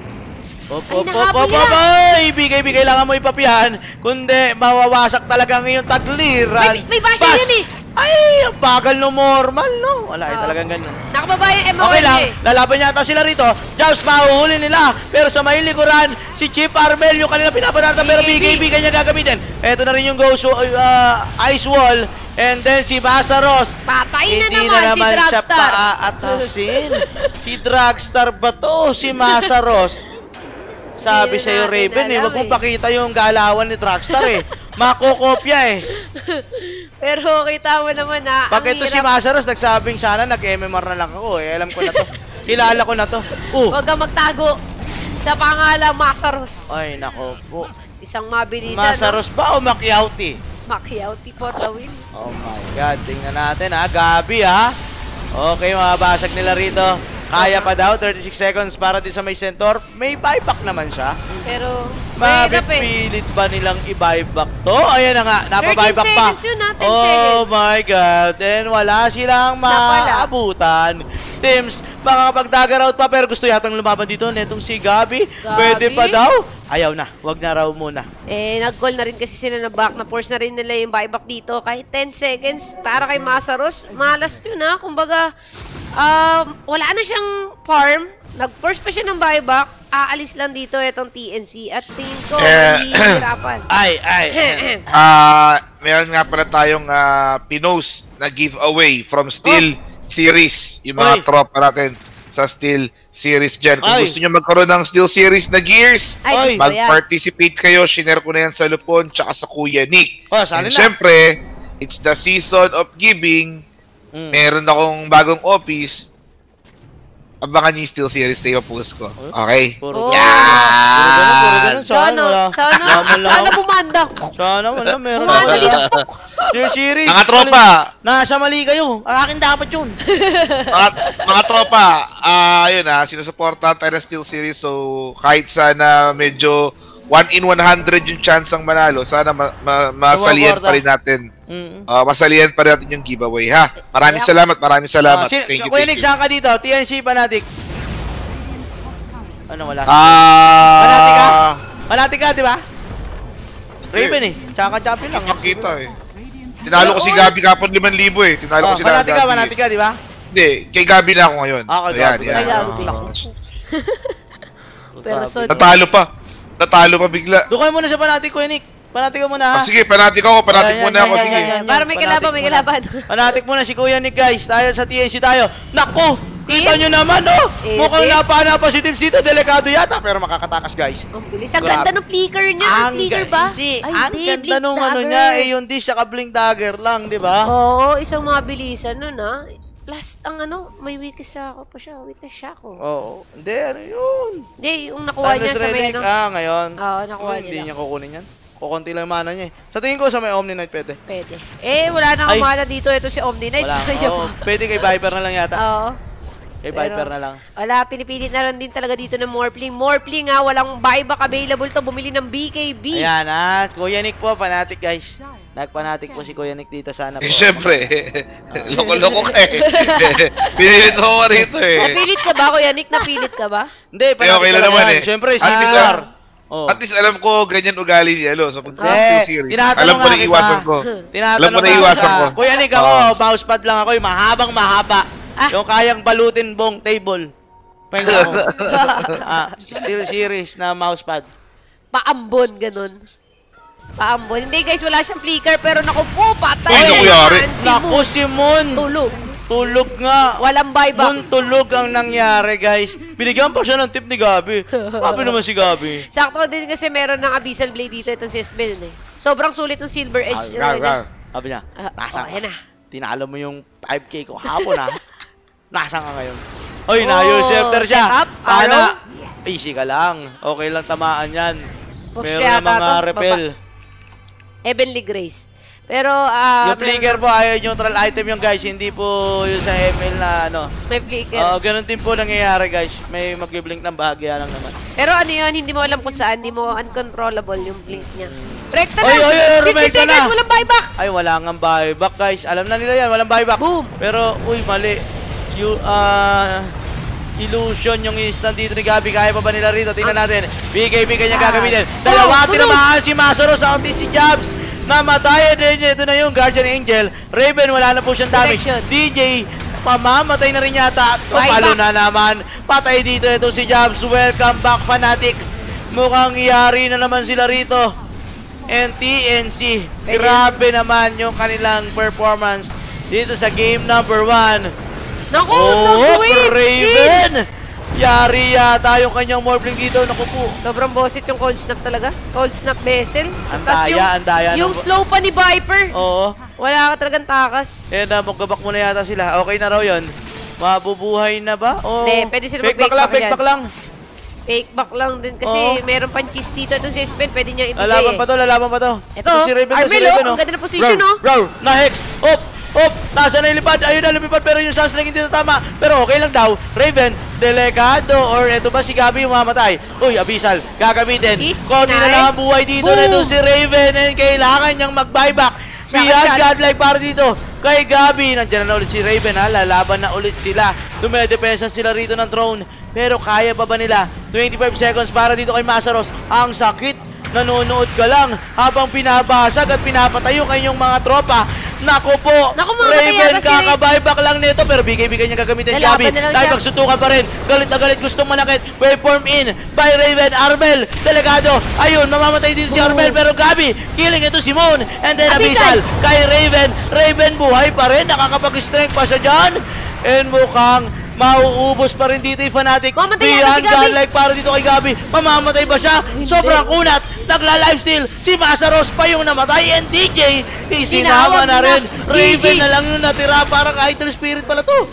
Ibigay kailangan mo ipapihan. Kundi, mawawasak talaga ang iyong tagliran. May bash yan eh. Ay, ang bagal no normal, no? Wala, talagang ganun. Nakababa yung MOL Okay lang, eh. lalaban yata sila rito. Jobs, mahuhuli nila. Pero sa may likuran, si Chief Armel, yung kanila pinapanatan, pero BKB kanya gagamitin. Eto na rin yung Ice Wall. And then si Masaros. Patay na Hindi naman si siya Dragstar. paaatasin. Si Dragstar ba to? Si Masaros. Sabi Hindi sa'yo, natin Raven, alam wag mo pakita yung galawan ni Dragstar eh. Makokopya eh. Pero kita mo naman na Pag ito si Masaros, nagsabing sana nag-MMR na lang ako eh. Alam ko na to. Kilala ko na to. Huwag kang magtago sa pangalang Masaros. Ay, nako po. Isang mabilisan. Masaros ba o Makiauti? Makiauti for the win. Oh my God. Tingnan natin ha. Gabi ha. Okay, mababasag nila rito. Kaya pa daw. 36 seconds para din sa may centaur. May buyback naman siya. Pero, mahirap eh. Mapipilit ba nilang i-buyback to? Ayan na nga. Napabuyback 13 pa. seconds yun, 10 Oh seconds. my God. Then wala silang maabutan. Teams, baka kapag-dagger out pa pero gusto yatang lumaban dito netong si Gabi. Pwede pa daw? Ayaw na. Wag na raw muna. Nag-goal na rin kasi sila na back. Na-force na rin nila yung buyback dito. Kahit 10 seconds para kay Masaros. Malas yun ha. Kumbaga, wala na siyang farm. Nag-force pa siya ng buyback. Aalis lang dito itong TNC. At tingin ko, hihirapan. Meron nga pala tayong pinost na giveaway from Steel Series. Yung mga tropa natin sa Steel Series dyan. Kung gusto nyo magkaroon ng Steel Series na gears, mag-participate kayo. Shinare ko na yan sa Lupon tsaka sa Kuya Nick. And syempre, it's the season of giving. Meron akong bagong office. abangan niyo yung Steel Series na yung post ko. Okay? Puro Oh. ganun. Sana bumanda. Sana wala, meron Bumanda dito. Steel Series. Mga tropa. Nasa mali kayo. Akin dapat yun. mga tropa, ayun sinusuportahan tayo ng Steel Series. So, kahit sana medyo 1 in 100 yung chance ang manalo, sana masalihan pa rin natin. Masalihan pa rin natin yung giveaway, ha? Maraming salamat. Thank you. Kuya Nick, saan ka dito? TNC Fanatic. Ano, wala? Fanatic ka, di ba? Raven eh. Tsaka champion lang. Nakakita eh. Tinalo ko si Gabi kapon 5,000 eh. Tinalo ko si Gabi. Fanatic ka, di ba? Hindi, kay Gabi na ako ngayon. Kay Gabi. Pero so, Natalo pa bigla. Doon kayo muna sa Fanatic, Kuya Nick. Fanatic ka muna, ha? Sige, Fanatic muna ako. Sige. para may kalaban. Fanatic muna si Kuya Nick, guys. Tayo sa TNC tayo. Naku! Kita nyo naman, no? It Mukhang is. napana si Team Sito. Delikado yata, pero makakatakas, guys. Ang bilis. Ang ganda ng flicker niya. Ang flicker ba? Hindi. Ay, Ang hindi, ganda blink nung ano dagger. niya, yung dish sa blink dagger lang, di ba? Oo, isang mabilisan nun, ha? Plus, ang may weakness ako pa siya. Weakness siya ako. Oo. Hindi, ano yun? Hindi, yung nakuha niya Timeless sa may Relic, ngayon. Oo, nakuha Hindi niya. niya kukunin yan. Kukunti lang mana niya eh. Sa tingin ko sa may Omni Knight pwede. Pwede. Wala nang Ay. kumala dito. Ito si Omni Knight. Wala. Sayang. Oo, pwede kay Viper na lang yata. Oo. Kay Pero, Viper na lang. Wala, pinipilit na lang din talaga dito ng Morphling. Morphling walang buyback available to. Bumili ng BKB. Ayan Kuya Nick po, Fanatic guys. Nagpanatic po si Kuya Nick dito sana po. Siyempre, loko-loko ka eh. Pinilit mo ko rito eh. Napilit ka ba, Kuya Nick? Napilit ka ba? Hindi, Okay Fanatic lang naman yan. eh. Siyempre, At least, CPR. Oh. At least alam ko ganyan ugali ni Elo. So, pag series, tinatanong alam ko nga na iwasan kita. ko. Tinatanong Alam ko na nga iwasan kita. ko. Kuya Nick, ako, mousepad lang ako. Yung mahaba. Yung kayang balutin buong table. Pengo ko. Steel Series na mousepad. Paambon, ganun. Paambon. Hindi guys, wala siyang flicker. Pero naku po, patay. Ay, nangyari? Naku, si Moon. Tulog. Tulog nga. Walang buyback. Moon tulog ang nangyari, guys. Binigyan pa siya ng tip ni Gabi. Gabi naman si Gabi. Sakto din kasi meron ng Abyssal Blade dito itong si Esbel eh. Sobrang sulit ng Silver Edge. Sabi niya, nasaan ayan ka? na. Tinalo mo yung 5K ko hapon ha. Nasaan ka ngayon? Oy, na-usurper siya. Set up, Pana. Easy ka lang. Okay lang tamaan yan. Push Meron na yata mga to, repel. Heavenly Grace. Pero, Yung flicker po, ayaw neutral item yung guys. Hindi po yung sa ML na ano. may flicker. Ganun din po nangyayari guys. May mag-blink ng bahagya lang naman. Pero ano yun, hindi mo alam kung saan. Hindi mo uncontrollable yung blink niya. Rekta na! Oy, 50 rumeka seconds, na! walang buyback! Ay, wala nga buyback guys. Alam na nila yan, walang buyback. Boom! Pero, uy, mali. Illusion yung instant dito ni Gabi. Kaya pa ba nila rito? Tingnan natin. BKB kanya gagamitin. Dalawa, tinamaan si Masoro sa onti si Jabs. Namatay din niya. Ito na yung Guardian Angel. Raven, wala na po siyang damage. Direction. DJ, pamamatay na rin yata. Palo na naman. Patay dito ito si Jabs. Welcome back, Fanatic. Mukhang yari na naman sila rito. And TNC, grabe naman yung kanilang performance dito sa game number 1. Naku, Raven! Yari yata yung kanyang Morphling dito. Naku po. sobrang bosit yung cold snap talaga. Cold snap vessel. Ang Tas daya. yung slow pa ni Viper. Oo. Wala ka talagang takas. Eh, magkabak muna yata sila. Okay na raw yun. Mabubuhay na ba? O Hindi, pwede sila fake back lang. Fake back lang din kasi meron pang cheese dito. Itong si Espen, pwede niya ibigay. Lalaban pa to. Ito, si Raven, Armel, ang ganda na position, no? Row, na-hex. Nasa na ilipad. Ayun na, lumipad. Pero yung Sunsling hindi tama. Pero okay lang daw. Raven, delikado. Or eto ba si Gabi yung mamatay? Uy, Abyssal, gagamitin. Konti na lang ang buhay dito. Boom! Na ito si Raven. And kailangan niyang mag-buyback. Beyond godlike para dito kay Gabi. Nandiyan na ulit si Raven ha. Lalaban na ulit sila. Dumedepensa sila rito ng throne. Pero kaya pa ba nila? 25 seconds para dito kay Masaros. Ang sakit. Nanonood ka lang habang pinabasag at pinapatay yung kanyang mga tropa. Naku po, Raven, kaka-buyback lang nito. Pero BKB kanya gagamitin, Gabi. Dahil magsutukan pa rin. Galit na galit, gustong manakit. Waveform in by Raven. Armel, delikado. Ayun, mamamatay din si Armel. Pero Gabi, killing ito si Moon. And then Abyssal kay Raven. Raven buhay pa rin. Nakakapag-strength pa siya dyan. And mukhang Mauubos pa rin dito yung Fnatic. Mamatay yata si Beyond Gabi. godlike para dito kay Gabi. Mamamatay ba siya? Hindi. Sobrang kunat. Nagla-lifesteal. Si Masaros pa yung namatay. And DJ, isinama Tinawag na na. rin. Raven GG. na lang yung natira. Parang idol spirit pala to.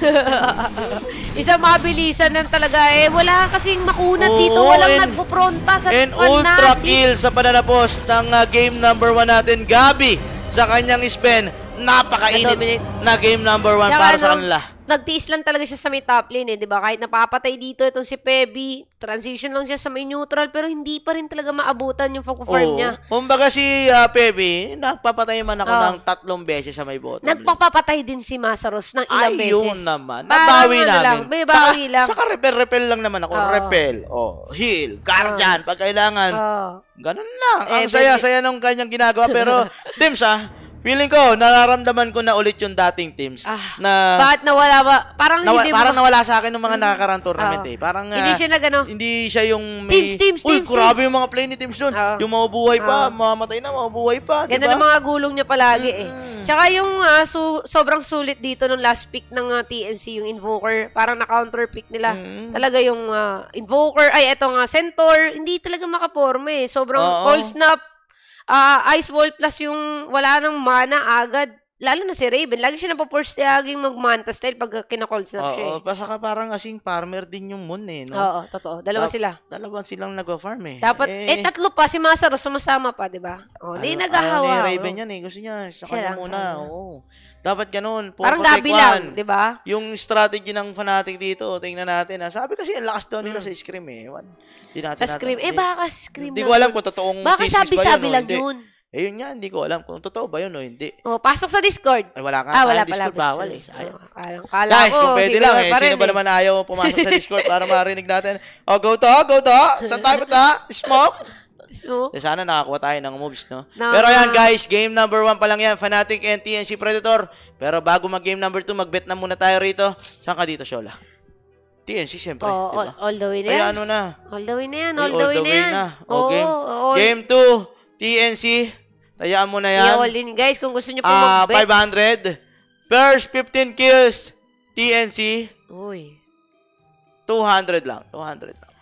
Isang mabilisan lang talaga eh. Wala kasing makunat Oo, dito. Walang and- nagpupronta sa And ultra Fnatic. kill sa pananapos ng game number 1 natin. Gabi sa kanyang spin. Napakainit Na-dominate. na game number 1 Tsaka para sa ano, kanila. Nagtiis lang talaga siya sa may top lane eh, di ba? Kahit napapatay dito itong si Pebi, transition lang siya sa may neutral, pero hindi pa rin talaga maabutan yung pag-farm niya. Kumbaga si Pepe, nagpapatay man ako Oo. ng 3 beses sa may bottom lane. Nagpapapatay din si Masaros ng ilang beses. Ayun naman. Parang Nabawi ano namin. lang, may bawi lang. Saka repel lang naman ako. Oo. Repel. Heal. Guardian. Pag kailangan. Oo. Ganun lang. Ang Eh, saya-saya nung kanyang ginagawa. Pero, teams feeling ko, nararamdaman ko na ulit yung dating teams. Na, Bakit nawala ba? Parang hindi parang mo... nawala sa akin ng mga nakakarang tournament Oo. eh. Parang, Hindi siya nagano. hindi siya yung may... Teams, Uy, teams, grabe teams. yung mga play ni teams doon. Oo. Yung mabubuhay pa, Oo. mamamatay na, mabubuhay pa. Ganda Diba? ng mga gulong niya palagi eh. Tsaka yung sobrang sulit dito nung last pick ng TNC, yung Invoker. Parang na-counter pick nila. Talaga yung Invoker, etong Centaur, hindi talaga makaporme eh. Sobrang Oo. Cold Snap, Ice Wall plus yung wala nang mana agad. Lalo na si Raven. Lagi siya napaporce laging mag-manta style pag kina-cold snap siya eh. Oo, saka parang kasing farmer din yung Moon eh, no? Oo, totoo. Dalawa sila. Dalawa silang nag-farm eh. Dapat, tatlo pa. Si Masaros sumasama pa, di ba? Oh, hindi naghahawa. Ayaw ni Raven yan eh. Gusto niya, sa Siya kanya lang, muna. siya lang. Oo. Dapat ganun. Parang Protect Gabi one. lang, di ba? Yung strategy ng Fnatic dito, tingnan natin. Sabi kasi, ang lakas daw nila sa Scream eh. Di natin Sa Scream. Baka Scream Hindi lang ko alam yun. kung totoong Baka chismis ba sabi-sabi yun o lang hindi. yun. Yun nga, hindi ko alam kung totoo ba yun o hindi. Oh, pasok sa Discord. Ay, wala ka. Wala Discord pala. bawal eh. Sayang. Kala Guys, ko, kung pwede siguro lang eh. pa Sino rin ba naman ayaw pumasok sa Discord para marinig natin? Go to. Saan tayo punta? Smoke? So, Sana nakakuha tayo ng moves, no? Na- Pero yan, guys, game number 1 pa lang yan. Fnatic and TNC Predator. Pero bago mag-game number 2, mag-bet na muna tayo rito. Saan ka dito, Shola? TNC, siyempre. oh, diba? all the way na Kaya yan. ano na? All the way na yan. Ay, All the way na yan. O, game. all- Game 2, TNC. Tayaan mo na yan. all in, guys. Kung gusto nyo po mag-bet. 500. First 15 kills, TNC. Uy. 200 lang. 200 lang.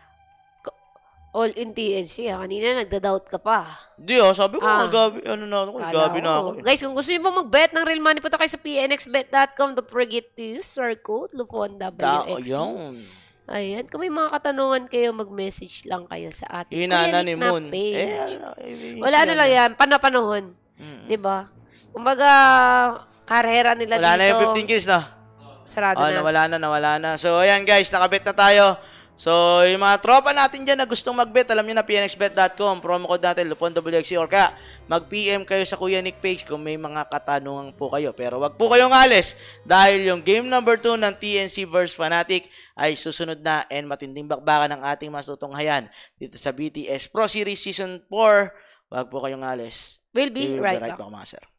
All in TNC. Kanina nagda-doubt ka pa. Di sabi ko, Gabi, ano na ako, Kala Gabi na ko. ako. Guys, kung gusto nyo po mag-bet ng real money, punta kayo sa pnxbet.com. Don't forget to use our code, LuponWXC. Yun. Ayan. Kung may mga katanungan kayo, mag-message lang kayo sa ating Hinana Kuya ni Nick na Moon. page. Wala Wala na lang yan. Panapanahon. Diba? Kumbaga, karera nila Wala dito. na yung 15 kills na. Sarado na. Nawala na. So, ayan guys, nakabet na tayo. So, yung mga tropa natin dyan na gustong mag-bet, alam nyo na, pnxbet.com, promo code natin, LuponWXC, or kaya, mag-PM kayo sa Kuya Nick page kung may mga katanungan po kayo. Pero wag po kayong alis dahil yung game number 2 ng TNC vs Fnatic ay susunod na and matinding bakbakan ng ating masutunghayan dito sa BTS Pro Series Season 4. Wag po kayong alis. We'll be right back. Mga sir.